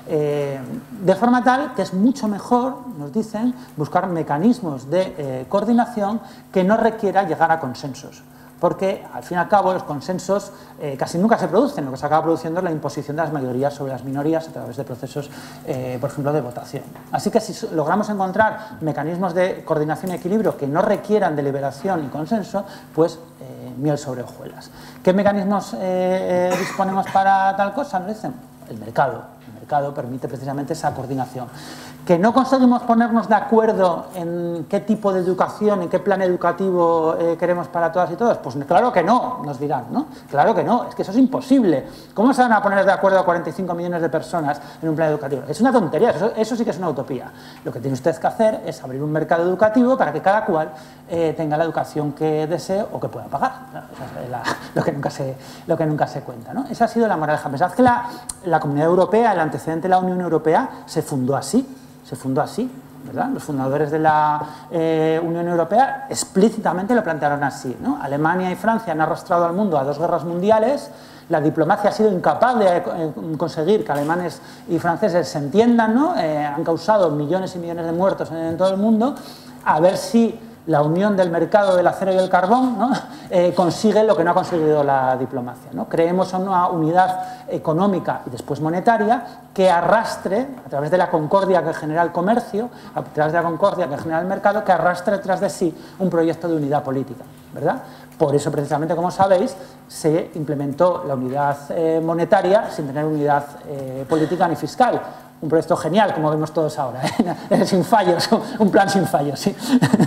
De forma tal que es mucho mejor, nos dicen, buscar mecanismos de coordinación que no requiera llegar a consensos. Porque, al fin y al cabo, los consensos casi nunca se producen. Lo que se acaba produciendo es la imposición de las mayorías sobre las minorías a través de procesos, por ejemplo, de votación. Así que si logramos encontrar mecanismos de coordinación y equilibrio que no requieran deliberación y consenso, pues miel sobre hojuelas. ¿Qué mecanismos disponemos para tal cosa? Nos dicen, el mercado. El mercado permite precisamente esa coordinación. ¿Que no conseguimos ponernos de acuerdo en qué tipo de educación, en qué plan educativo queremos para todas y todos? Pues claro que no, nos dirán, ¿no? Claro que no, es que eso es imposible. ¿Cómo se van a poner de acuerdo a 45 millones de personas en un plan educativo? Es una tontería, eso sí que es una utopía. Lo que tiene usted que hacer es abrir un mercado educativo para que cada cual tenga la educación que desee o que pueda pagar. Lo que nunca se cuenta, ¿no? Esa ha sido la moraleja. Pensad que la Comunidad Europea, el antecedente de la Unión Europea, se fundó así, ¿verdad? Los fundadores de la Unión Europea explícitamente lo plantearon así, ¿no? Alemania y Francia han arrastrado al mundo a 2 guerras mundiales, la diplomacia ha sido incapaz de conseguir que alemanes y franceses se entiendan, ¿no? Han causado millones y millones de muertos en todo el mundo, a ver si la unión del mercado del acero y el carbón, ¿no? Consigue lo que no ha conseguido la diplomacia, ¿no? Creemos una unidad económica y después monetaria que arrastre, a través de la concordia que genera el comercio, a través de la concordia que genera el mercado, que arrastre tras de sí un proyecto de unidad política, ¿verdad? Por eso, precisamente, como sabéis, se implementó la unidad monetaria sin tener unidad política ni fiscal. Un proyecto genial, como vemos todos ahora, sin fallos, un plan sin fallos, sí.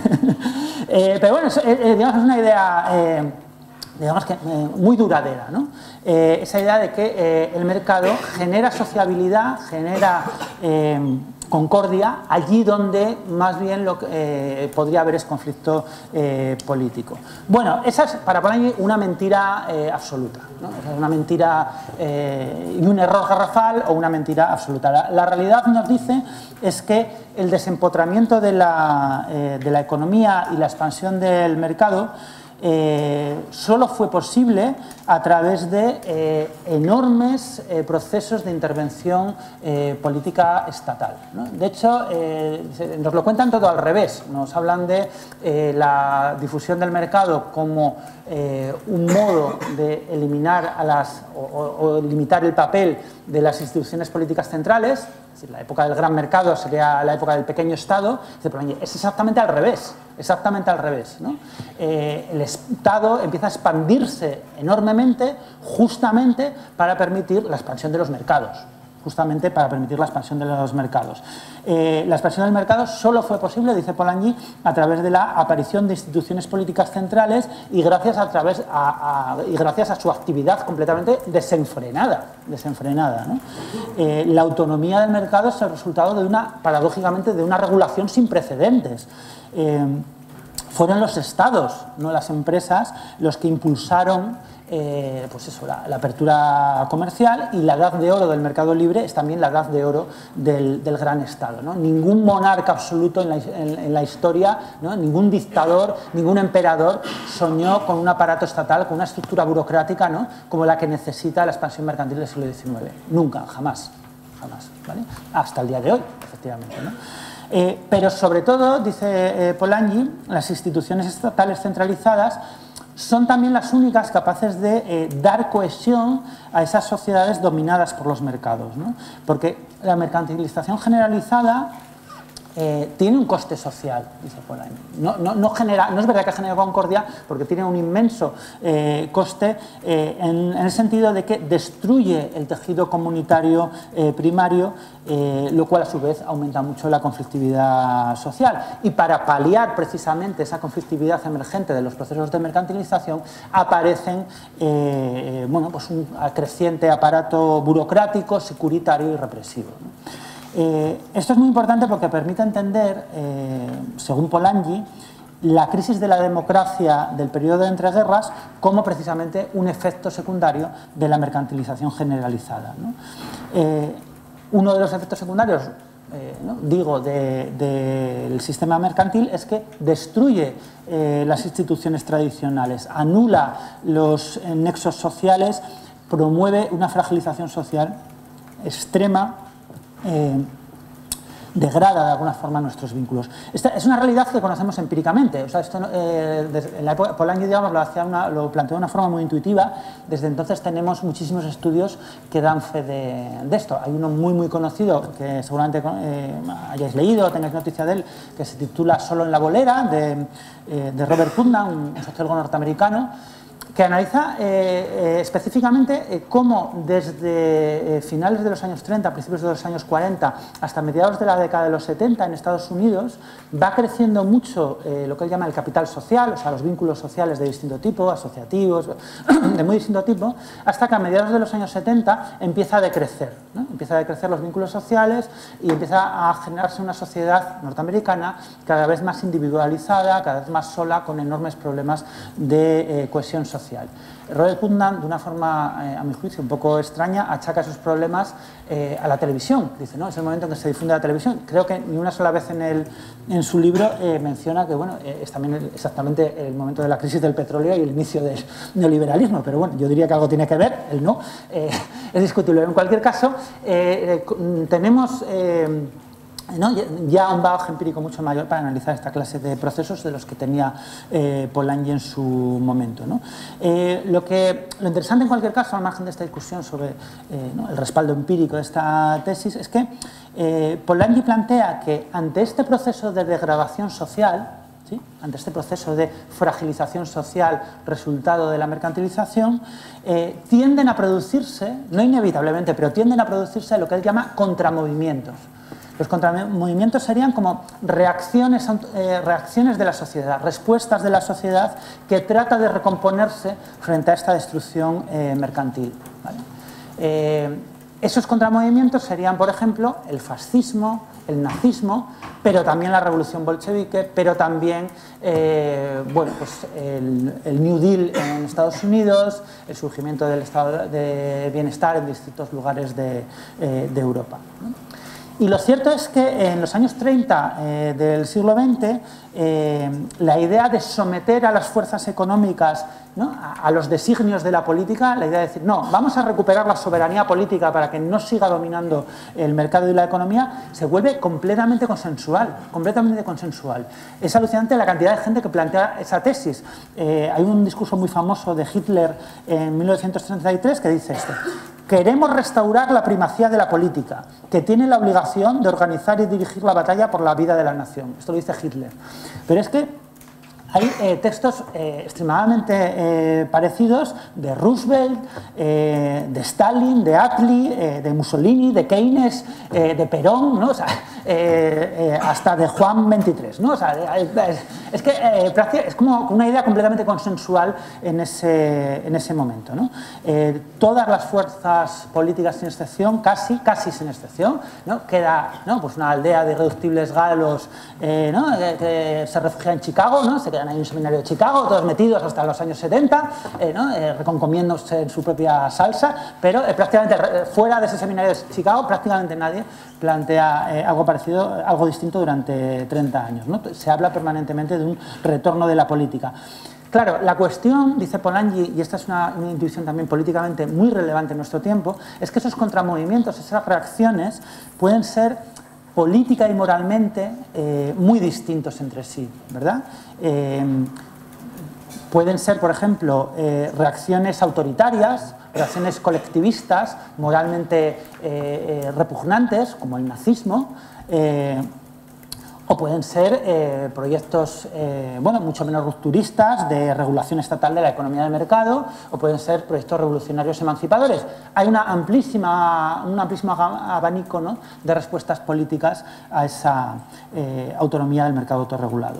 Pero bueno, digamos, es una idea digamos que muy duradera, ¿no? Esa idea de que el mercado genera sociabilidad, genera concordia allí donde más bien lo que podría haber es conflicto político. Bueno, esa es para Polanyi una mentira absoluta, ¿no? Es una mentira y un error garrafal o una mentira absoluta. La realidad, nos dice, es que el desempotramiento de la economía y la expansión del mercado solo fue posible a través de enormes procesos de intervención política estatal, ¿no? De hecho, nos lo cuentan todo al revés. Nos hablan de la difusión del mercado como un modo de eliminar o limitar el papel de las instituciones políticas centrales. Es decir, la época del gran mercado sería la época del pequeño Estado. Es exactamente al revés, ¿no? El Estado empieza a expandirse enormemente justamente para permitir la expansión de los mercados. La expansión del mercado solo fue posible, dice Polanyi, a través de la aparición de instituciones políticas centrales y gracias a su actividad completamente desenfrenada, ¿no? La autonomía del mercado es el resultado paradójicamente, de una regulación sin precedentes. Fueron los estados, no las empresas, los que impulsaron pues eso, la apertura comercial, y la edad de oro del mercado libre es también la edad de oro del gran Estado, ¿no? Ningún monarca absoluto en la historia, ¿no? Ningún dictador, ningún emperador soñó con un aparato estatal, con una estructura burocrática, ¿no? Como la que necesita la expansión mercantil del siglo XIX. Nunca, jamás, ¿vale? Hasta el día de hoy, efectivamente, ¿no? Pero sobre todo, dice Polanyi, las instituciones estatales centralizadas son también las únicas capaces de dar cohesión a esas sociedades dominadas por los mercados, ¿no? Porque la mercantilización generalizada tiene un coste social, dice Polanyi. No es verdad que genera concordia, porque tiene un inmenso coste en el sentido de que destruye el tejido comunitario primario, lo cual a su vez aumenta mucho la conflictividad social. Y para paliar precisamente esa conflictividad emergente de los procesos de mercantilización aparecen pues un creciente aparato burocrático, securitario y represivo, ¿no? Esto es muy importante porque permite entender, según Polanyi, la crisis de la democracia del periodo de entreguerras como precisamente un efecto secundario de la mercantilización generalizada, ¿no? Uno de los efectos secundarios, del sistema mercantil es que destruye las instituciones tradicionales, anula los nexos sociales, promueve una fragilización social extrema, degrada de alguna forma nuestros vínculos. Esta es una realidad que conocemos empíricamente. O sea, esto, en la época Polanyi, digamos, lo planteó de una forma muy intuitiva. Desde entonces tenemos muchísimos estudios que dan fe de esto. Hay uno muy conocido que seguramente hayáis leído o tengáis noticia de él, que se titula Solo en la bolera, de Robert Putnam, un sociólogo norteamericano, que analiza específicamente cómo desde finales de los años 30, principios de los años 40, hasta mediados de la década de los 70 en Estados Unidos, va creciendo mucho lo que él llama el capital social, o sea, los vínculos sociales de distinto tipo, asociativos, de muy distinto tipo, hasta que a mediados de los años 70 empieza a decrecer, ¿no? Empieza a decrecer los vínculos sociales y empieza a generarse una sociedad norteamericana cada vez más individualizada, cada vez más sola, con enormes problemas de cohesión social. Robert Putnam, de una forma, a mi juicio, un poco extraña, achaca esos problemas a la televisión. Dice, no, es el momento en que se difunde la televisión. Creo que ni una sola vez en su libro menciona que, bueno, es también exactamente el momento de la crisis del petróleo y el inicio del neoliberalismo, pero bueno, yo diría que algo tiene que ver, él no, es discutible. En cualquier caso, tenemos ya un bagaje empírico mucho mayor para analizar esta clase de procesos de los que tenía Polanyi en su momento, ¿no? Lo interesante en cualquier caso, al margen de esta discusión sobre el respaldo empírico de esta tesis, es que Polanyi plantea que ante este proceso de degradación social, ¿sí?, ante este proceso de fragilización social resultado de la mercantilización, tienden a producirse, no inevitablemente, pero tienden a producirse lo que él llama contramovimientos. Los contramovimientos serían como reacciones de la sociedad, respuestas de la sociedad que trata de recomponerse frente a esta destrucción mercantil, ¿vale? Esos contramovimientos serían, por ejemplo, el fascismo, el nazismo, pero también la revolución bolchevique, pero también el New Deal en Estados Unidos, el surgimiento del estado de bienestar en distintos lugares de Europa, ¿no? Y lo cierto es que en los años 30 del siglo XX, la idea de someter a las fuerzas económicas, ¿no?, a los designios de la política, la idea de decir, no, vamos a recuperar la soberanía política para que no siga dominando el mercado y la economía, se vuelve completamente consensual, Es alucinante la cantidad de gente que plantea esa tesis. Hay un discurso muy famoso de Hitler en 1933 que dice esto: queremos restaurar la primacía de la política, que tiene la obligación de organizar y dirigir la batalla por la vida de la nación. Esto lo dice Hitler. Pero es que hay textos extremadamente parecidos de Roosevelt, de Stalin, de Attlee, de Mussolini, de Keynes, de Perón, ¿no? O sea, hasta de Juan XXIII, ¿no? O sea, es que es como una idea completamente consensual en ese momento, ¿no? Todas las fuerzas políticas sin excepción, casi sin excepción, ¿no? Queda, ¿no?, pues una aldea de irreductibles galos, ¿no?, que se refugian en Chicago, ¿no? Se quedan ahí en un seminario de Chicago, todos metidos hasta los años 70, ¿no?, reconcomiéndose en su propia salsa, pero prácticamente fuera de ese seminario de Chicago prácticamente nadie plantea algo parecido, algo distinto durante 30 años, ¿no? Se habla permanentemente de un retorno de la política. Claro, la cuestión, dice Polanyi, y esta es una intuición también políticamente muy relevante en nuestro tiempo, es que esos contramovimientos, esas reacciones, pueden ser política y moralmente muy distintos entre sí, ¿verdad? Pueden ser, por ejemplo, reacciones autoritarias, reacciones colectivistas, moralmente repugnantes, como el nazismo, o pueden ser proyectos mucho menos rupturistas de regulación estatal de la economía de mercado, o pueden ser proyectos revolucionarios emancipadores. Hay un amplísimo abanico, ¿no?, de respuestas políticas a esa autonomía del mercado autorregulado.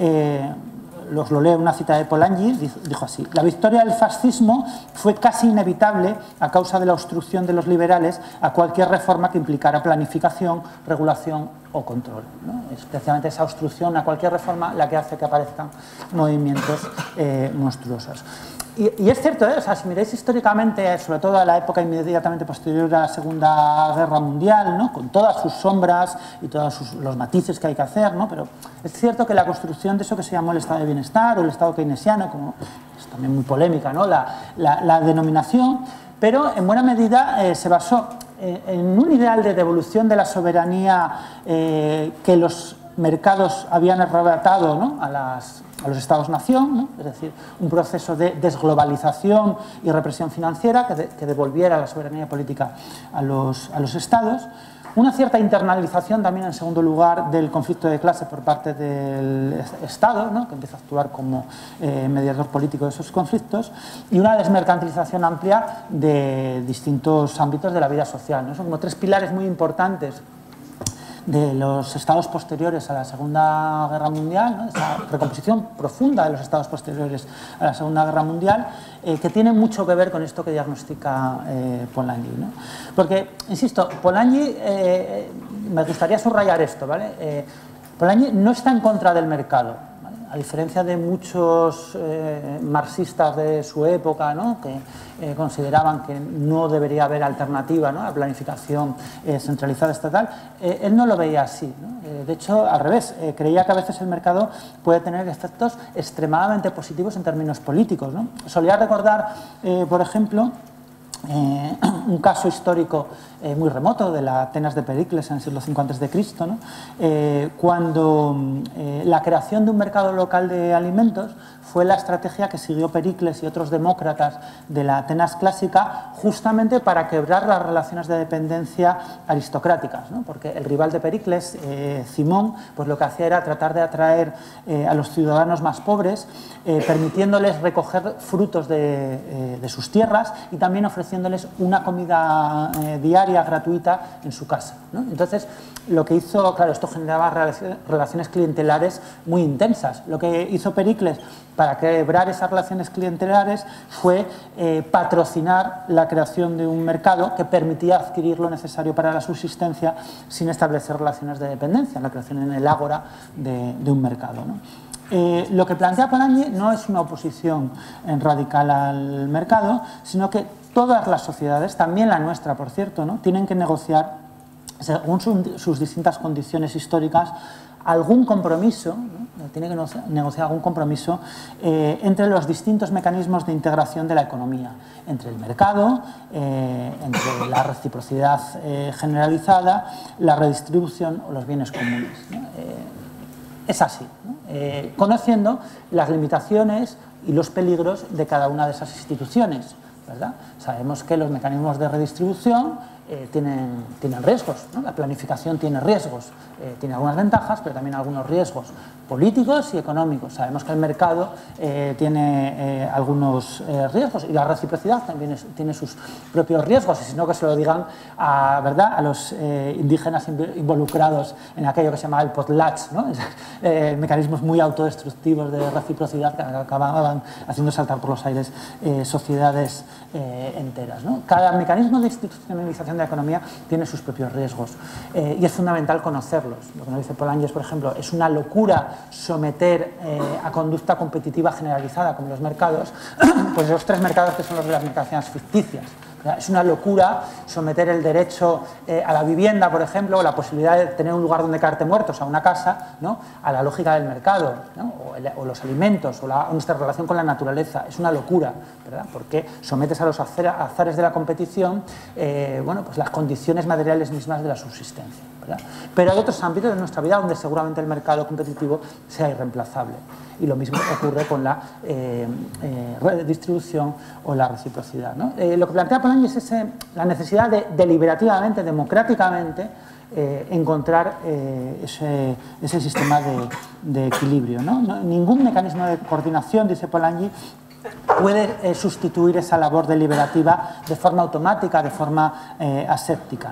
Os lo leo, una cita de Polanyi, dijo así: la victoria del fascismo fue casi inevitable a causa de la obstrucción de los liberales a cualquier reforma que implicara planificación, regulación o control, ¿no? Es precisamente esa obstrucción a cualquier reforma la que hace que aparezcan movimientos monstruosos. Y es cierto, o sea, si miráis históricamente, sobre todo a la época inmediatamente posterior a la Segunda Guerra Mundial, ¿no?, con todas sus sombras y todos los matices que hay que hacer, ¿no?, pero es cierto que la construcción de eso que se llamó el estado de bienestar o el estado keynesiano, como es también muy polémica, ¿no?, la denominación, pero en buena medida se basó en un ideal de devolución de la soberanía que los mercados habían arrebatado, ¿no?, a los estados-nación, ¿no?, es decir, un proceso de desglobalización y represión financiera que devolviera la soberanía política a los estados. Una cierta internalización también, en segundo lugar, del conflicto de clase por parte del Estado, ¿no?, que empieza a actuar como mediador político de esos conflictos, y una desmercantilización amplia de distintos ámbitos de la vida social, ¿no? Son como tres pilares muy importantes de los estados posteriores a la Segunda Guerra Mundial, ¿no?, esa recomposición profunda de los estados posteriores a la Segunda Guerra Mundial, que tiene mucho que ver con esto que diagnostica Polanyi, ¿no? Porque, insisto, Polanyi, me gustaría subrayar esto, ¿vale? Polanyi no está en contra del mercado, ¿vale? A diferencia de muchos marxistas de su época, ¿no?, que consideraban que no debería haber alternativa, ¿no?, a la planificación centralizada estatal, él no lo veía así, ¿no? De hecho, al revés, creía que a veces el mercado puede tener efectos extremadamente positivos en términos políticos, ¿no? Solía recordar, por ejemplo, un caso histórico muy remoto de la Atenas de Pericles en el siglo V a.C., ¿no?, cuando la creación de un mercado local de alimentos fue la estrategia que siguió Pericles y otros demócratas de la Atenas clásica justamente para quebrar las relaciones de dependencia aristocráticas, ¿no? Porque el rival de Pericles, Cimón, pues lo que hacía era tratar de atraer a los ciudadanos más pobres, permitiéndoles recoger frutos de sus tierras y también ofreciéndoles una comida diaria gratuita en su casa, ¿no? Entonces, lo que hizo, claro, esto generaba relaciones clientelares muy intensas. Lo que hizo Pericles para quebrar esas relaciones clientelares fue patrocinar la creación de un mercado que permitía adquirir lo necesario para la subsistencia sin establecer relaciones de dependencia, la creación en el ágora de un mercado, ¿no? Lo que plantea Polanyi no es una oposición radical al mercado, sino que todas las sociedades, también la nuestra, por cierto, ¿no?, tienen que negociar, según sus distintas condiciones históricas, algún compromiso, ¿no?, tiene que negociar algún compromiso entre los distintos mecanismos de integración de la economía, entre el mercado, entre la reciprocidad generalizada, la redistribución o los bienes comunes, ¿no? Es así, ¿no? Conociendo las limitaciones y los peligros de cada una de esas instituciones, ¿verdad? Sabemos que los mecanismos de redistribución tienen riesgos, ¿no? La planificación tiene riesgos, tiene algunas ventajas, pero también algunos riesgos políticos y económicos. Sabemos que el mercado tiene algunos riesgos y la reciprocidad también tiene sus propios riesgos, y si no, que se lo digan ¿verdad?, a los indígenas involucrados en aquello que se llamaba el potlatch, ¿no? Mecanismos muy autodestructivos de reciprocidad que acababan haciendo saltar por los aires sociedades enteras, ¿no? Cada mecanismo de institucionalización de la economía tiene sus propios riesgos y es fundamental conocerlos. Lo que nos dice Polanyi es, por ejemplo, es una locura someter a conducta competitiva generalizada como los mercados, pues los tres mercados que son los de las mercancías ficticias. Es una locura someter el derecho a la vivienda, por ejemplo, o la posibilidad de tener un lugar donde caerte muertos, a una casa, ¿no?, a la lógica del mercado, ¿no?, o los alimentos, o nuestra relación con la naturaleza. Es una locura, ¿verdad?, porque sometes a los azares de la competición bueno, pues las condiciones materiales mismas de la subsistencia, ¿verdad? Pero hay otros ámbitos de nuestra vida donde seguramente el mercado competitivo sea irreemplazable. Y lo mismo ocurre con la redistribución o la reciprocidad, ¿no? Lo que plantea Polanyi es la necesidad de deliberativamente, democráticamente, encontrar ese sistema de equilibrio, ¿no? Ningún mecanismo de coordinación, dice Polanyi, puede sustituir esa labor deliberativa de forma automática, de forma aséptica.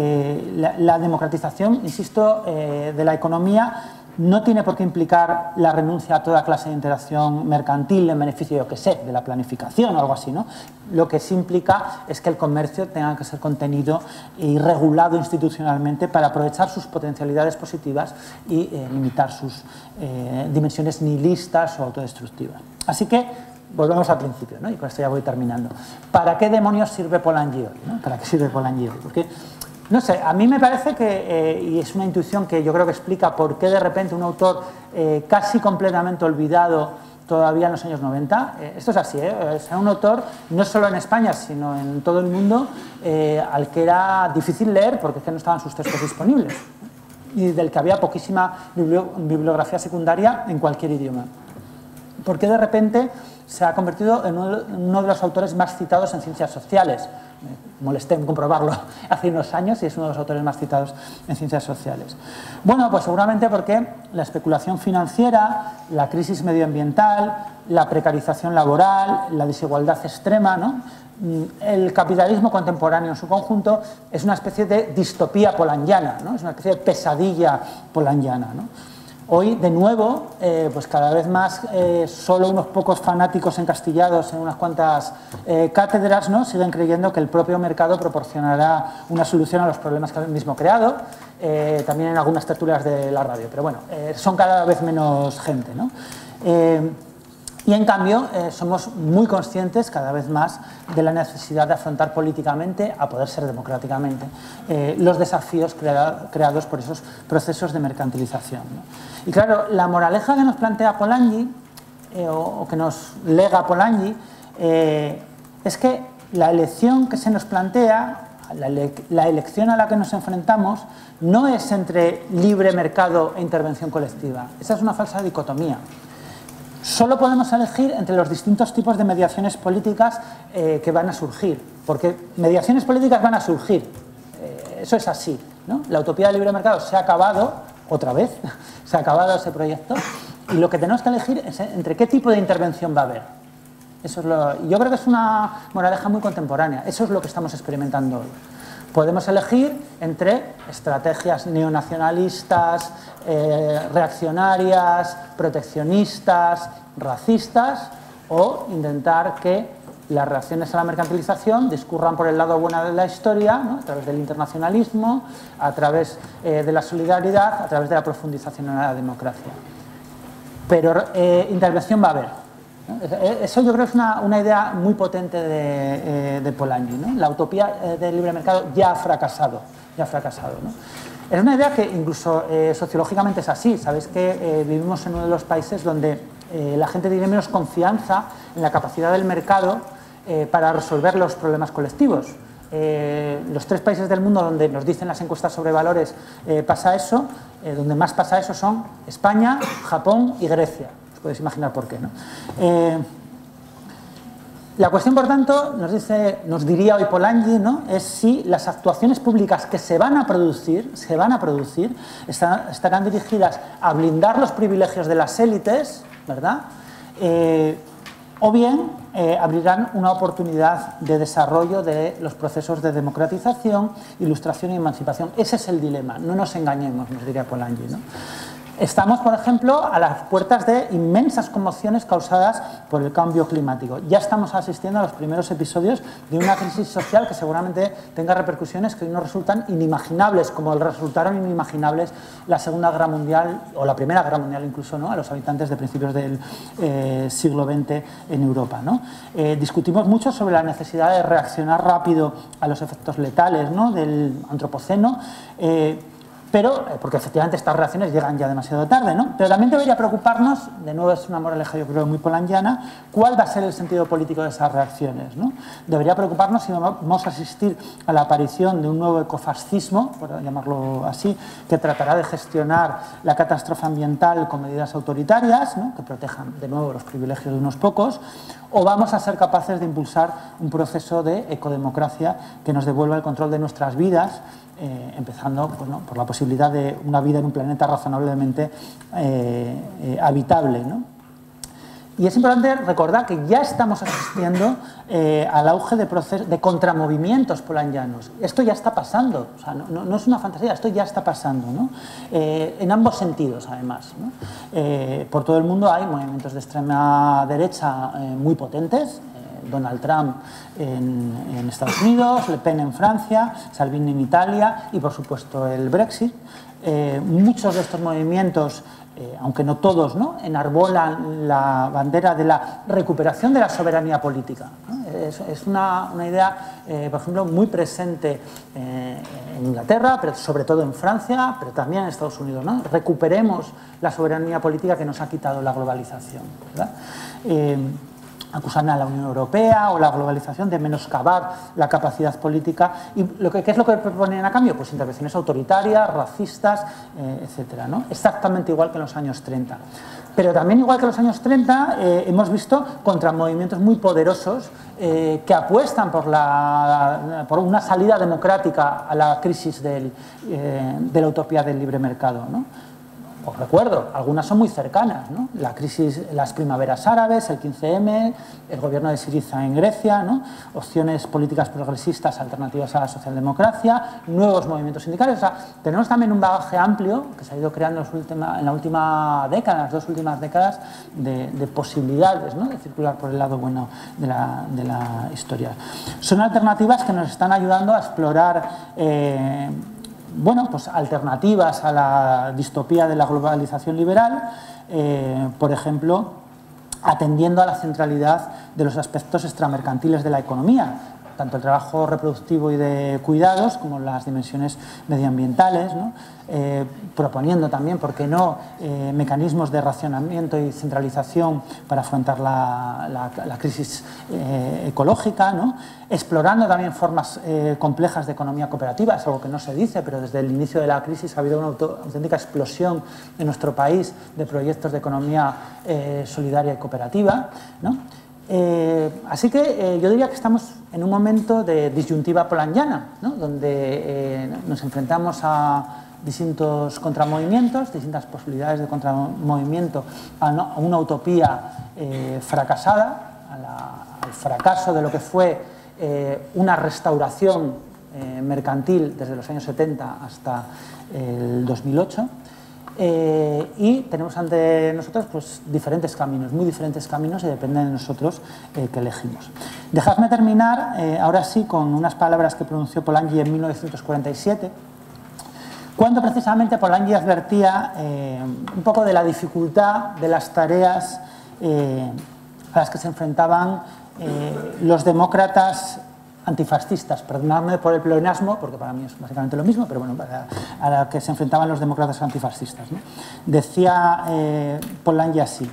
La democratización, insisto, de la economía no tiene por qué implicar la renuncia a toda clase de interacción mercantil en beneficio, yo que sé, de la planificación o algo así, ¿no? Lo que sí implica es que el comercio tenga que ser contenido y regulado institucionalmente para aprovechar sus potencialidades positivas y limitar sus dimensiones nihilistas o autodestructivas. Así que volvemos al principio, ¿no? Y con esto ya voy terminando. ¿Para qué demonios sirve Polanyi hoy, ¿no? ¿Para qué sirve Polanyi hoy? Porque, no sé, a mí me parece que, y es una intuición que yo creo que explica por qué de repente un autor casi completamente olvidado todavía en los años 90, esto es así, es un autor no solo en España, sino en todo el mundo, al que era difícil leer porque es que no estaban sus textos disponibles y del que había poquísima bibliografía secundaria en cualquier idioma. ¿Por qué de repente se ha convertido en uno de los autores más citados en ciencias sociales? Me molesté en comprobarlo hace unos años y es uno de los autores más citados en ciencias sociales. Bueno, pues seguramente porque la especulación financiera, la crisis medioambiental, la precarización laboral, la desigualdad extrema, ¿no? El capitalismo contemporáneo en su conjunto es una especie de distopía polanyiana, ¿no? Es una especie de pesadilla polanyiana, ¿no? Hoy, de nuevo, pues cada vez más solo unos pocos fanáticos encastillados en unas cuantas cátedras, ¿no? Siguen creyendo que el propio mercado proporcionará una solución a los problemas que él mismo creado, también en algunas tertulias de la radio, pero bueno, son cada vez menos gente, ¿no? Y en cambio somos muy conscientes cada vez más de la necesidad de afrontar políticamente, a poder ser democráticamente, los desafíos creados por esos procesos de mercantilización, ¿no? Y claro, la moraleja que nos plantea Polanyi, o que nos lega Polanyi, es que la elección que se nos plantea, la elección a la que nos enfrentamos, no es entre libre mercado e intervención colectiva. Esa es una falsa dicotomía. Solo podemos elegir entre los distintos tipos de mediaciones políticas que van a surgir, porque mediaciones políticas van a surgir, eso es así, ¿no? La utopía del libre mercado se ha acabado, otra vez, se ha acabado ese proyecto, y lo que tenemos que elegir es entre qué tipo de intervención va a haber. Eso es yo creo que es una moraleja muy contemporánea, eso es lo que estamos experimentando hoy. Podemos elegir entre estrategias neonacionalistas, reaccionarias, proteccionistas, racistas, o intentar que las reacciones a la mercantilización discurran por el lado bueno de la historia, ¿no? A través del internacionalismo, a través de la solidaridad, a través de la profundización en la democracia. Pero intervención va a haber. Eso yo creo que es una idea muy potente de Polanyi, ¿no? La utopía del libre mercado ya ha fracasado, ¿no? Es una idea que incluso sociológicamente es así. Sabéis que vivimos en uno de los países donde la gente tiene menos confianza en la capacidad del mercado para resolver los problemas colectivos. Los 3 países del mundo donde nos dicen las encuestas sobre valores pasa eso, donde más pasa eso son España, Japón y Grecia. Podéis imaginar por qué, ¿no? La cuestión, por tanto, nos diría hoy Polanyi, ¿no? Es si las actuaciones públicas que se van a producir estarán dirigidas a blindar los privilegios de las élites, ¿verdad? O bien abrirán una oportunidad de desarrollo de los procesos de democratización, ilustración y emancipación. Ese es el dilema, no nos engañemos, nos diría Polanyi, ¿no? Estamos, por ejemplo, a las puertas de inmensas conmociones causadas por el cambio climático. Ya estamos asistiendo a los primeros episodios de una crisis social que seguramente tenga repercusiones que hoy nos resultan inimaginables, como resultaron inimaginables la Segunda Guerra Mundial, o la Primera Guerra Mundial incluso, ¿no? A los habitantes de principios del siglo XX en Europa, ¿no? Discutimos mucho sobre la necesidad de reaccionar rápido a los efectos letales, ¿no? Del antropoceno, pero, porque efectivamente estas reacciones llegan ya demasiado tarde, ¿no? Pero también debería preocuparnos, de nuevo es una moraleja yo creo muy polanyiana, cuál va a ser el sentido político de esas reacciones, ¿no? Debería preocuparnos si vamos a asistir a la aparición de un nuevo ecofascismo, por llamarlo así, que tratará de gestionar la catástrofe ambiental con medidas autoritarias, ¿no? Que protejan de nuevo los privilegios de unos pocos, o vamos a ser capaces de impulsar un proceso de ecodemocracia que nos devuelva el control de nuestras vidas empezando por la posibilidad de una vida en un planeta razonablemente habitable, ¿no? Y es importante recordar que ya estamos asistiendo al auge de contramovimientos polanyanos. Esto ya está pasando, o sea, no es una fantasía, esto ya está pasando, ¿no? En ambos sentidos, además, ¿no? Por todo el mundo hay movimientos de extrema derecha muy potentes. Donald Trump en Estados Unidos, Le Pen en Francia, Salvini en Italia y, por supuesto, el Brexit. Muchos de estos movimientos, aunque no todos, ¿no?, enarbolan la bandera de la recuperación de la soberanía política, ¿no? Es una idea, por ejemplo, muy presente en Inglaterra, pero sobre todo en Francia, pero también en Estados Unidos, ¿no? Recuperemos la soberanía política que nos ha quitado la globalización, ¿verdad? Acusan a la Unión Europea o la globalización de menoscabar la capacidad política. ¿Y qué es lo que proponen a cambio? Pues intervenciones autoritarias, racistas, etcétera, ¿no? Exactamente igual que en los años 30. Pero también, igual que en los años 30, hemos visto contramovimientos muy poderosos que apuestan por una salida democrática a la crisis de la utopía del libre mercado, ¿no? Os recuerdo, algunas son muy cercanas, ¿no? La crisis, las primaveras árabes, el 15M, el gobierno de Syriza en Grecia, ¿no? Opciones políticas progresistas alternativas a la socialdemocracia, nuevos movimientos sindicales. O sea, tenemos también un bagaje amplio que se ha ido creando en la última década, las 2 últimas décadas, de posibilidades, ¿no?, de circular por el lado bueno de la historia. Son alternativas que nos están ayudando a explorar pues alternativas a la distopía de la globalización liberal, por ejemplo, atendiendo a la centralidad de los aspectos extramercantiles de la economía, tanto el trabajo reproductivo y de cuidados como las dimensiones medioambientales, ¿no? Proponiendo también, ¿por qué no?, mecanismos de racionamiento y centralización para afrontar la crisis ecológica, ¿no? Explorando también formas complejas de economía cooperativa, es algo que no se dice, pero desde el inicio de la crisis ha habido una auténtica explosión en nuestro país de proyectos de economía solidaria y cooperativa, ¿no? Así que yo diría que estamos en un momento de disyuntiva polanyiana, ¿no?, donde nos enfrentamos a distintos contramovimientos, distintas posibilidades de contramovimiento, a una utopía fracasada, al fracaso de lo que fue una restauración mercantil desde los años 70 hasta el 2008. Y tenemos ante nosotros pues diferentes caminos, muy diferentes caminos, y depende de nosotros que elegimos. Dejadme terminar ahora sí con unas palabras que pronunció Polanyi en 1947, cuando precisamente Polanyi advertía un poco de la dificultad de las tareas a las que se enfrentaban los demócratas antifascistas, perdonadme por el pleonasmo, porque para mí es básicamente lo mismo, pero bueno, a la que se enfrentaban los demócratas antifascistas, ¿no? Decía Polanyi así,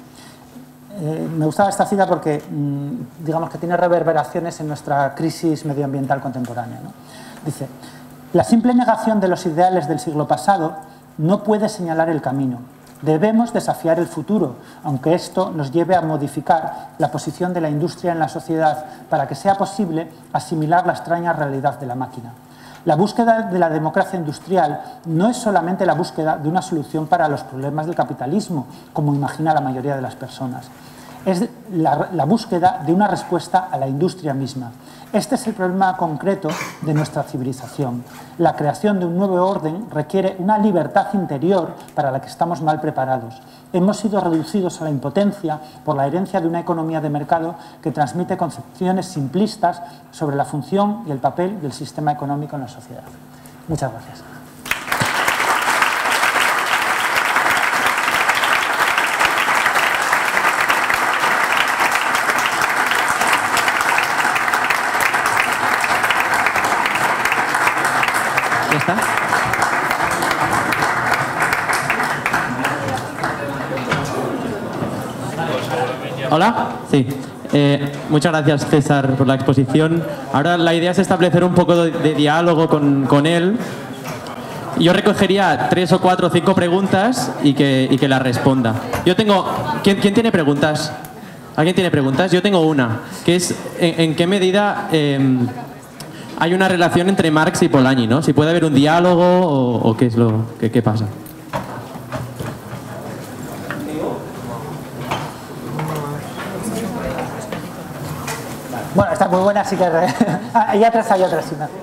me gustaba esta cita porque digamos que tiene reverberaciones en nuestra crisis medioambiental contemporánea, ¿no? Dice, la simple negación de los ideales del siglo pasado no puede señalar el camino. Debemos desafiar el futuro, aunque esto nos lleve a modificar la posición de la industria en la sociedad para que sea posible asimilar la extraña realidad de la máquina. La búsqueda de la democracia industrial no es solamente la búsqueda de una solución para los problemas del capitalismo, como imagina la mayoría de las personas. Es la búsqueda de una respuesta a la industria misma. Este es el problema concreto de nuestra civilización. La creación de un nuevo orden requiere una libertad interior para la que estamos mal preparados. Hemos sido reducidos a la impotencia por la herencia de una economía de mercado que transmite concepciones simplistas sobre la función y el papel del sistema económico en la sociedad. Muchas gracias. ¿Ya está? Hola, sí. Muchas gracias, César, por la exposición. Ahora la idea es establecer un poco de diálogo con él. Yo recogería 3 o 4 o 5 preguntas y que las responda. Yo tengo... ¿Quién tiene preguntas? ¿Alguien tiene preguntas? Yo tengo una, que es ¿en qué medida hay una relación entre Marx y Polanyi, ¿no? Si puede haber un diálogo o qué es qué pasa. Bueno, está muy buena, así que... Ahí atrás hay otra, Ignacio.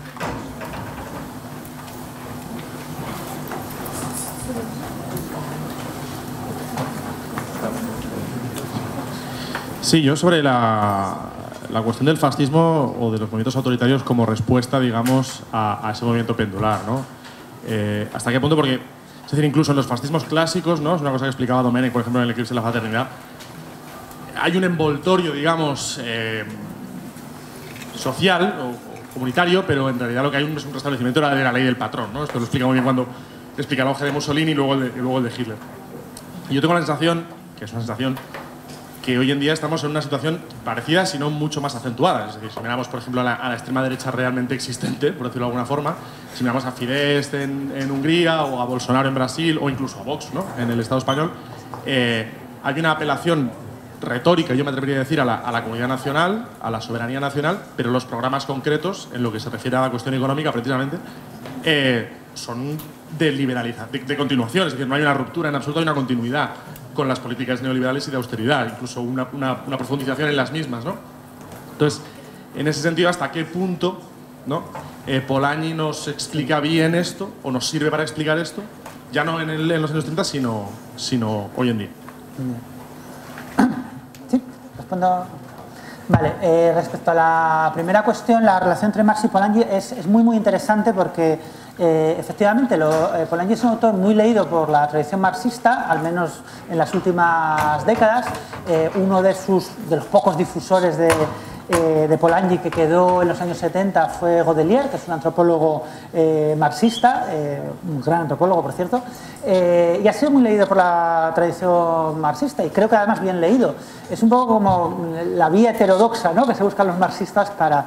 Sí, yo sobre la cuestión del fascismo o de los movimientos autoritarios como respuesta, digamos, a ese movimiento pendular, ¿no? ¿Hasta qué punto? Porque, es decir, incluso en los fascismos clásicos, ¿no? Es una cosa que explicaba Domènech, por ejemplo, en el Eclipse de la Fraternidad. Hay un envoltorio, digamos, social o comunitario, pero en realidad lo que hay es un restablecimiento de la ley del patrón, ¿no? Esto lo explica muy bien cuando explica el auge de Mussolini y luego el de Hitler. Y yo tengo la sensación, que es una sensación, que hoy en día estamos en una situación parecida, si no mucho más acentuada. Es decir, si miramos, por ejemplo, a la extrema derecha realmente existente, por decirlo de alguna forma, si miramos a Fidesz en Hungría o a Bolsonaro en Brasil o incluso a Vox, ¿no? En el Estado español, hay una apelación retórica, yo me atrevería a decir, a la comunidad nacional, a la soberanía nacional, pero los programas concretos, en lo que se refiere a la cuestión económica, precisamente, son de liberalización, de continuación. Es decir, no hay una ruptura en absoluto, hay una continuidad con las políticas neoliberales y de austeridad, incluso una profundización en las mismas, ¿no? Entonces, en ese sentido, ¿hasta qué punto, ¿no? Polanyi nos explica bien esto, o nos sirve para explicar esto, ya no en los años 30, sino hoy en día? Sí, respondo. Vale, respecto a la primera cuestión, la relación entre Marx y Polanyi es muy interesante porque efectivamente Polanyi es un autor muy leído por la tradición marxista, al menos en las últimas décadas. Uno de los pocos difusores de Polanyi que quedó en los años 70 fue Godelier, que es un antropólogo marxista, un gran antropólogo, por cierto, y ha sido muy leído por la tradición marxista, y creo que además bien leído. Es un poco como la vía heterodoxa, ¿no?, que se buscan los marxistas para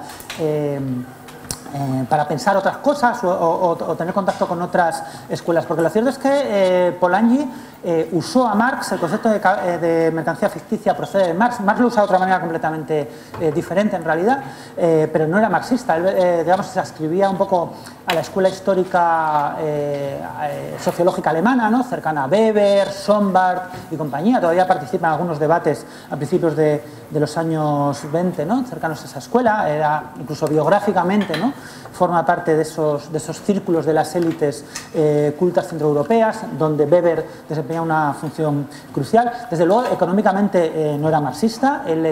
pensar otras cosas o tener contacto con otras escuelas, porque lo cierto es que Polanyi usó a Marx, el concepto de mercancía ficticia procede de Marx. Marx lo usa de otra manera completamente diferente en realidad, pero no era marxista. Él, digamos, se ascribía un poco a la escuela histórica sociológica alemana, ¿no?, cercana a Weber, Sombart y compañía. Todavía participa en algunos debates a principios de los años 20, ¿no?, cercanos a esa escuela. Era incluso biográficamente, ¿no?, forma parte de esos círculos de las élites cultas centroeuropeas, donde Weber desempeña una función crucial. Desde luego, económicamente no era marxista. Él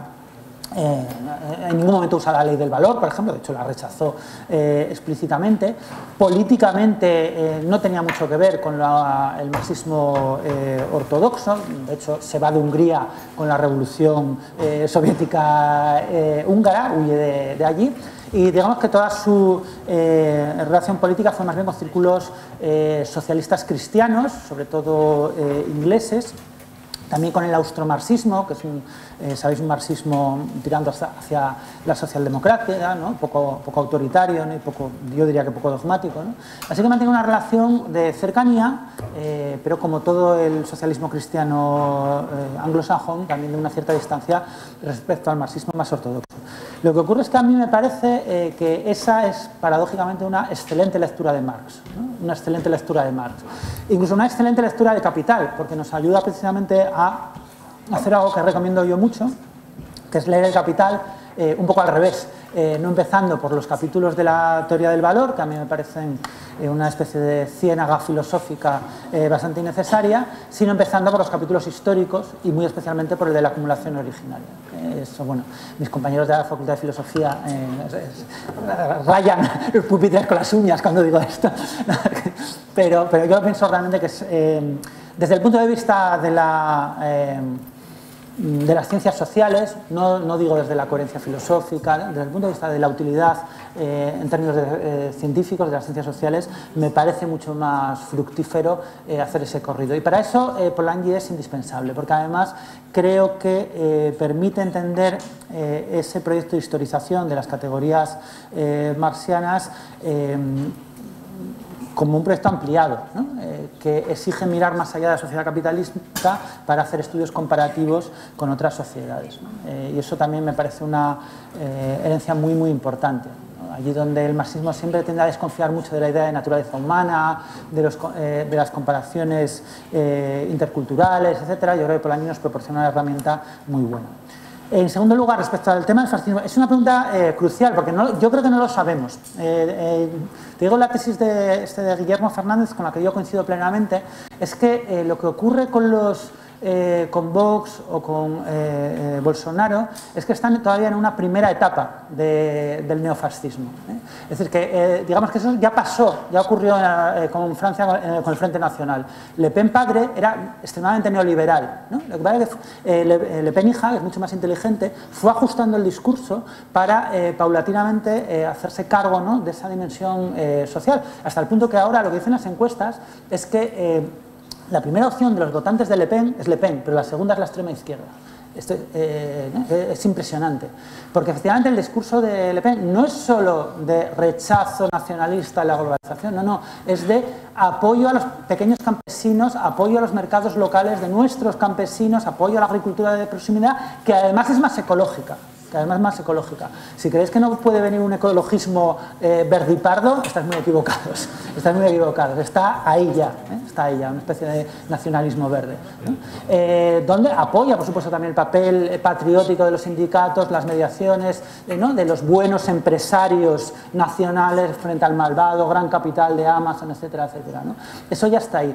en ningún momento usa la ley del valor, por ejemplo, de hecho la rechazó explícitamente. Políticamente no tenía mucho que ver con el marxismo ortodoxo. De hecho, se va de Hungría con la revolución soviética húngara, huye de allí. Y digamos que toda su relación política fue más bien con círculos socialistas cristianos, sobre todo ingleses. También con el austromarxismo, que es sabéis, un marxismo tirando hacia la socialdemocracia, ¿no?, poco autoritario, ¿no?, y yo diría que poco dogmático, ¿no? Así que mantiene una relación de cercanía, pero como todo el socialismo cristiano anglosajón, también de una cierta distancia respecto al marxismo más ortodoxo. Lo que ocurre es que a mí me parece que esa es paradójicamente una excelente lectura de Marx, ¿no?, una excelente lectura de Marx. Incluso una excelente lectura de Capital, porque nos ayuda precisamente a hacer algo que recomiendo yo mucho, que es leer el Capital un poco al revés, no empezando por los capítulos de la teoría del valor, que a mí me parecen una especie de ciénaga filosófica bastante innecesaria, sino empezando por los capítulos históricos y muy especialmente por el de la acumulación originaria. Eso, bueno, mis compañeros de la Facultad de Filosofía rayan los pupitres con las uñas cuando digo esto, pero yo pienso realmente que es, desde el punto de vista de las ciencias sociales, no digo desde la coherencia filosófica, desde el punto de vista de la utilidad en términos científicos de las ciencias sociales, me parece mucho más fructífero hacer ese corrido. Y para eso Polanyi es indispensable, porque además creo que permite entender ese proyecto de historización de las categorías marxianas como un proyecto ampliado, ¿no?, que exige mirar más allá de la sociedad capitalista para hacer estudios comparativos con otras sociedades, ¿no? Y eso también me parece una herencia muy importante, ¿no? allí donde el marxismo siempre tiende a desconfiar mucho de la idea de naturaleza humana, de las comparaciones interculturales, etc., yo creo que Polanyi nos proporciona una herramienta muy buena. En segundo lugar, respecto al tema del fascismo, es una pregunta crucial, porque yo creo que no lo sabemos. Te digo, la tesis de Guillermo Fernández, con la que yo coincido plenamente, es que lo que ocurre con Vox o con Bolsonaro es que están todavía en una primera etapa del neofascismo. Es decir, que digamos que eso ya pasó, ya ocurrió con Francia con el Frente Nacional. Le Pen padre era extremadamente neoliberal, ¿no? Lo que pasa es que Le Pen hija, que es mucho más inteligente, fue ajustando el discurso para paulatinamente hacerse cargo, ¿no?, de esa dimensión social, hasta el punto que ahora lo que dicen las encuestas es que la primera opción de los votantes de Le Pen es Le Pen, pero la segunda es la extrema izquierda. Esto es impresionante, porque efectivamente el discurso de Le Pen no es solo de rechazo nacionalista a la globalización, no, es de apoyo a los pequeños campesinos, apoyo a los mercados locales de nuestros campesinos, apoyo a la agricultura de proximidad, que además es más ecológica. Si creéis que no puede venir un ecologismo verdipardo, estáis muy equivocados. Está ahí ya, una especie de nacionalismo verde, ¿no? Donde apoya, por supuesto, también el papel patriótico de los sindicatos, las mediaciones, ¿no?, de los buenos empresarios nacionales frente al malvado gran capital de Amazon, etcétera, etcétera, ¿no? Eso ya está ahí.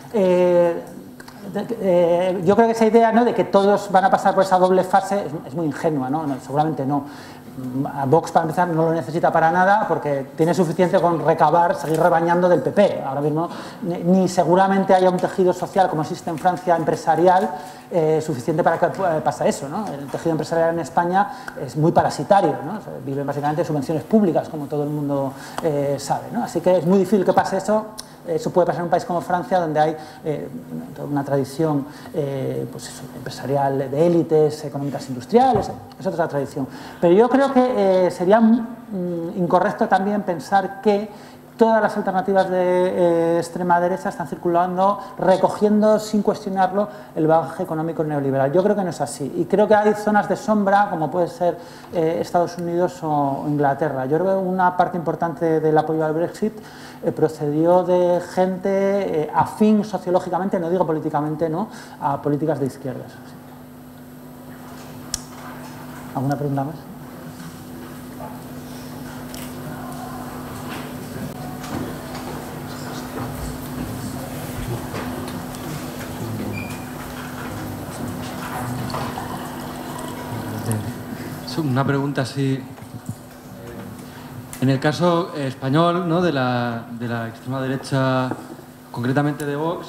Yo creo que esa idea, ¿no?, de que todos van a pasar por esa doble fase es muy ingenua, ¿no? Seguramente no. A Vox, para empezar, no lo necesita para nada porque tiene suficiente con recabar, seguir rebañando del PP. Ahora mismo ni seguramente haya un tejido social como existe en Francia empresarial suficiente para que pase eso, ¿no? El tejido empresarial en España es muy parasitario, ¿no? O sea, viven básicamente de subvenciones públicas, como todo el mundo sabe, ¿no? Así que es muy difícil que pase eso. Eso puede pasar en un país como Francia, donde hay una tradición pues eso, empresarial de élites, económicas industriales, es otra tradición. Pero yo creo que sería incorrecto también pensar que todas las alternativas de extrema derecha están circulando, recogiendo sin cuestionarlo el bagaje económico neoliberal. Yo creo que no es así. Y creo que hay zonas de sombra, como puede ser Estados Unidos o Inglaterra. Yo creo que una parte importante del apoyo al Brexit procedió de gente afín sociológicamente, no digo políticamente, ¿no?, a políticas de izquierdas. ¿Alguna pregunta más? Una pregunta así. En el caso español, ¿no?, de la extrema derecha, concretamente de Vox,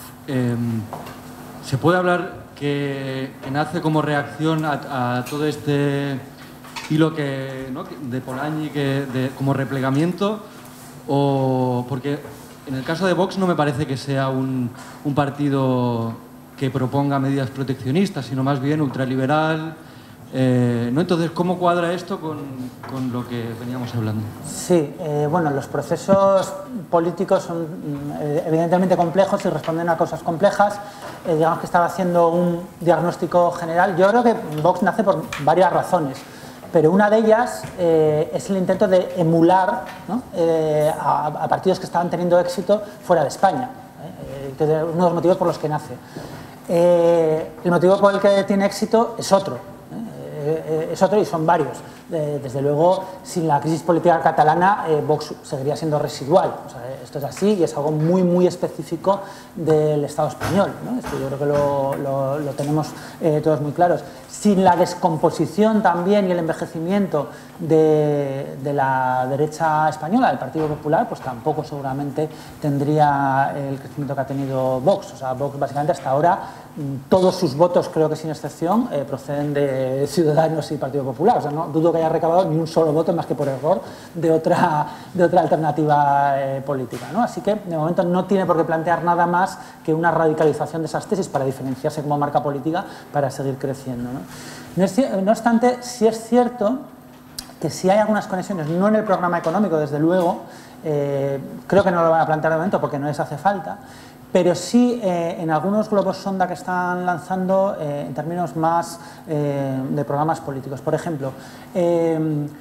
¿se puede hablar que nace como reacción a todo este hilo ¿no?, de Polanyi, como replegamiento? O porque en el caso de Vox no me parece que sea un partido que proponga medidas proteccionistas, sino más bien ultraliberal. ¿No? Entonces, ¿cómo cuadra esto con lo que veníamos hablando? Sí, bueno, los procesos políticos son evidentemente complejos y responden a cosas complejas. Digamos que estaba haciendo un diagnóstico general. Yo creo que Vox nace por varias razones, pero una de ellas es el intento de emular, ¿no?, a partidos que estaban teniendo éxito fuera de España, que es uno de los motivos por los que nace. El motivo por el que tiene éxito es otro y son varios. Desde luego, sin la crisis política catalana, Vox seguiría siendo residual. O sea, esto es así y es algo muy, muy específico del Estado español, ¿no? Esto yo creo que lo tenemos todos muy claros. Sin la descomposición también y el envejecimiento de la derecha española, del Partido Popular, pues tampoco seguramente tendría el crecimiento que ha tenido Vox. O sea, Vox básicamente hasta ahora, todos sus votos, creo que sin excepción, proceden de Ciudadanos y Partido Popular. O sea, no dudo que haya recabado ni un solo voto, más que por error, de otra alternativa política, ¿no? Así que, de momento, no tiene por qué plantear nada más que una radicalización de esas tesis para diferenciarse como marca política para seguir creciendo, ¿no? No obstante, sí es cierto que sí hay algunas conexiones, no en el programa económico, desde luego, creo que no lo van a plantear de momento porque no les hace falta, pero sí en algunos globos sonda que están lanzando en términos más de programas políticos. Por ejemplo,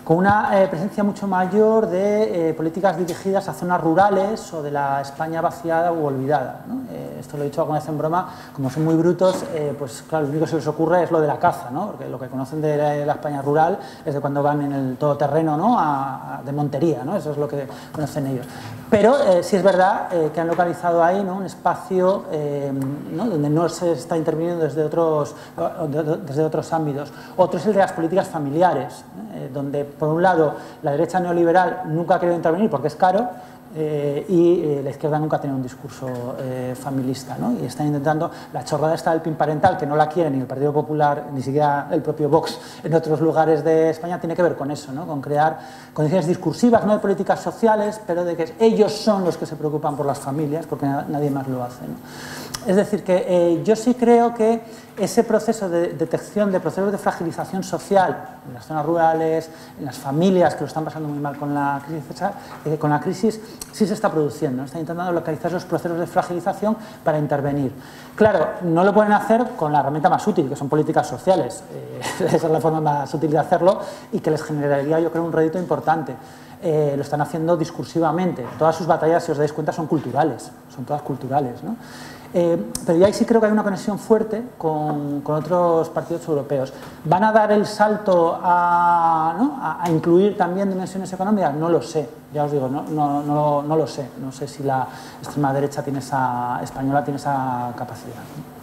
con una presencia mucho mayor de políticas dirigidas a zonas rurales o de la España vaciada u olvidada, ¿no? Esto lo he dicho alguna vez en broma, como son muy brutos, pues claro, lo único que se les ocurre es lo de la caza, ¿no? Porque lo que conocen de la España rural es de cuando van en el todoterreno, ¿no? de Montería, ¿no? Eso es lo que conocen ellos. Pero sí es verdad que han localizado ahí, ¿no? Un espacio, ¿no? Donde no se está interviniendo desde otros ámbitos. Otro es el de las políticas familiares, donde por un lado la derecha neoliberal nunca ha querido intervenir porque es caro, y la izquierda nunca ha tenido un discurso familista, ¿no? Y están intentando, la chorrada esta del PIN parental, que no la quiere ni el Partido Popular, ni siquiera el propio Vox en otros lugares de España, tiene que ver con eso, ¿no? Con crear condiciones discursivas, no de políticas sociales, pero de que ellos son los que se preocupan por las familias, porque nadie más lo hace, ¿no? Es decir, que yo sí creo que ese proceso de detección de procesos de fragilización social en las zonas rurales, en las familias que lo están pasando muy mal con la crisis, sí se está produciendo, ¿no? Están intentando localizar esos procesos de fragilización para intervenir. Claro, no lo pueden hacer con la herramienta más útil, que son políticas sociales. Esa es la forma más útil de hacerlo y que les generaría, yo creo, un rédito importante. Lo están haciendo discursivamente. Todas sus batallas, si os dais cuenta, son culturales, son todas culturales, ¿no? Pero yo ahí sí creo que hay una conexión fuerte con otros partidos europeos. ¿Van a dar el salto a incluir también dimensiones económicas? No lo sé, ya os digo, no lo sé. No sé si la extrema derecha española tiene esa capacidad.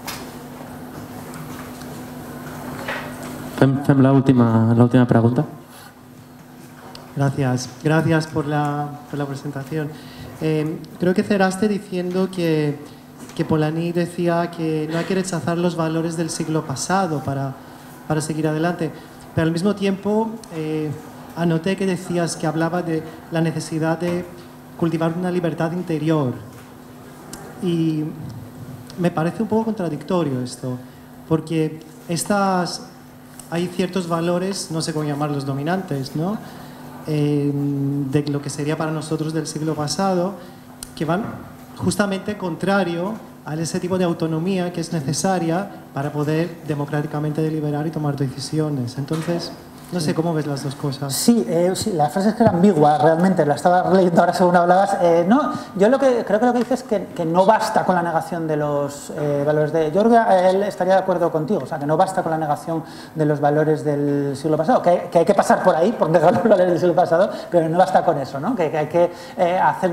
Fem la última pregunta. Gracias por la presentación. Creo que cerraste diciendo que Polanyi decía que no hay que rechazar los valores del siglo pasado para seguir adelante, pero al mismo tiempo anoté que decías que hablaba de la necesidad de cultivar una libertad interior, y me parece un poco contradictorio esto, porque hay ciertos valores, no sé cómo llamarlos, dominantes, ¿no? De lo que sería para nosotros del siglo pasado, que van justamente contrario a ese tipo de autonomía que es necesaria para poder democráticamente deliberar y tomar decisiones. Entonces, no sé cómo ves las dos cosas. Sí, la frase es que era ambigua, realmente, la estaba leyendo ahora según hablabas. No, yo creo que lo que dices es que no basta con la negación de los valores de... Yo creo que él estaría de acuerdo contigo, o sea, que no basta con la negación de los valores del siglo pasado, que hay que pasar por ahí, por negar los valores del siglo pasado, pero no basta con eso, ¿no? Que hay que hacer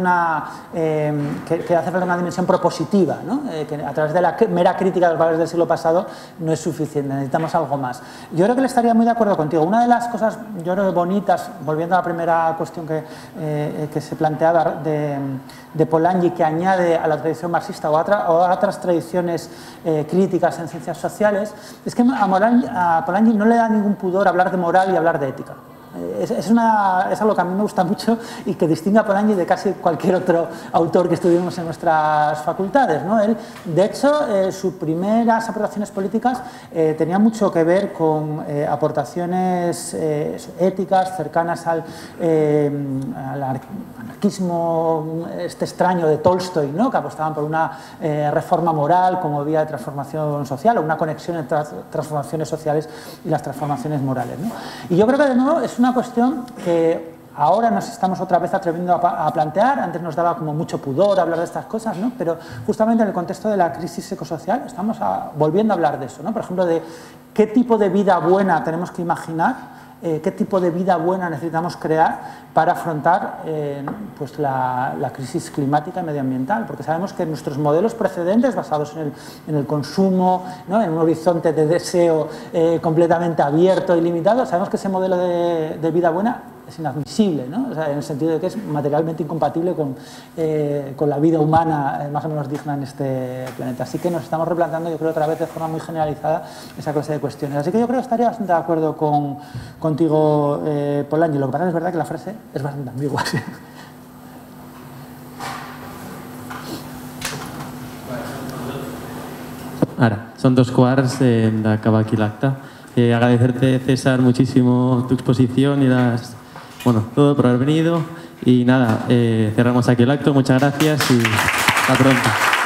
una dimensión propositiva, ¿no? Que a través de la mera crítica de los valores del siglo pasado no es suficiente, necesitamos algo más. Yo creo que él estaría muy de acuerdo contigo. Una de las cosas, yo creo, bonitas, volviendo a la primera cuestión que se planteaba de Polanyi, que añade a la tradición marxista o a otras tradiciones críticas en ciencias sociales, es que a Polanyi no le da ningún pudor hablar de moral y hablar de ética. Es algo que a mí me gusta mucho y que distingue a Polanyi de casi cualquier otro autor que estuvimos en nuestras facultades, ¿no? Él, de hecho, sus primeras aportaciones políticas tenían mucho que ver con aportaciones éticas cercanas al anarquismo extraño de Tolstoy, ¿no? Que apostaban por una reforma moral como vía de transformación social, o una conexión entre las transformaciones sociales y las transformaciones morales, ¿no? Y yo creo que, de nuevo, es una cuestión que ahora nos estamos otra vez atreviendo a plantear. Antes nos daba como mucho pudor hablar de estas cosas, ¿no? Pero justamente en el contexto de la crisis ecosocial estamos volviendo a hablar de eso, ¿no? Por ejemplo, de qué tipo de vida buena tenemos que imaginar, qué tipo de vida buena necesitamos crear para afrontar pues la crisis climática y medioambiental, porque sabemos que nuestros modelos precedentes basados en el consumo, ¿no? En un horizonte de deseo completamente abierto y limitado, sabemos que ese modelo de vida buena es inadmisible, ¿no? O sea, en el sentido de que es materialmente incompatible con la vida humana más o menos digna en este planeta. Así que nos estamos replanteando, yo creo, otra vez de forma muy generalizada esa clase de cuestiones. Así que yo creo que estaría bastante de acuerdo contigo, Polanyi. Lo que pasa es verdad que la frase és bastant ambigua. Ahora, son 2:15 de acabar aquí l'acte. Agradecerte, César, muchísimo tu exposición y todo por haber venido. Y nada, cerramos aquí el acto. Muchas gracias y hasta pronto.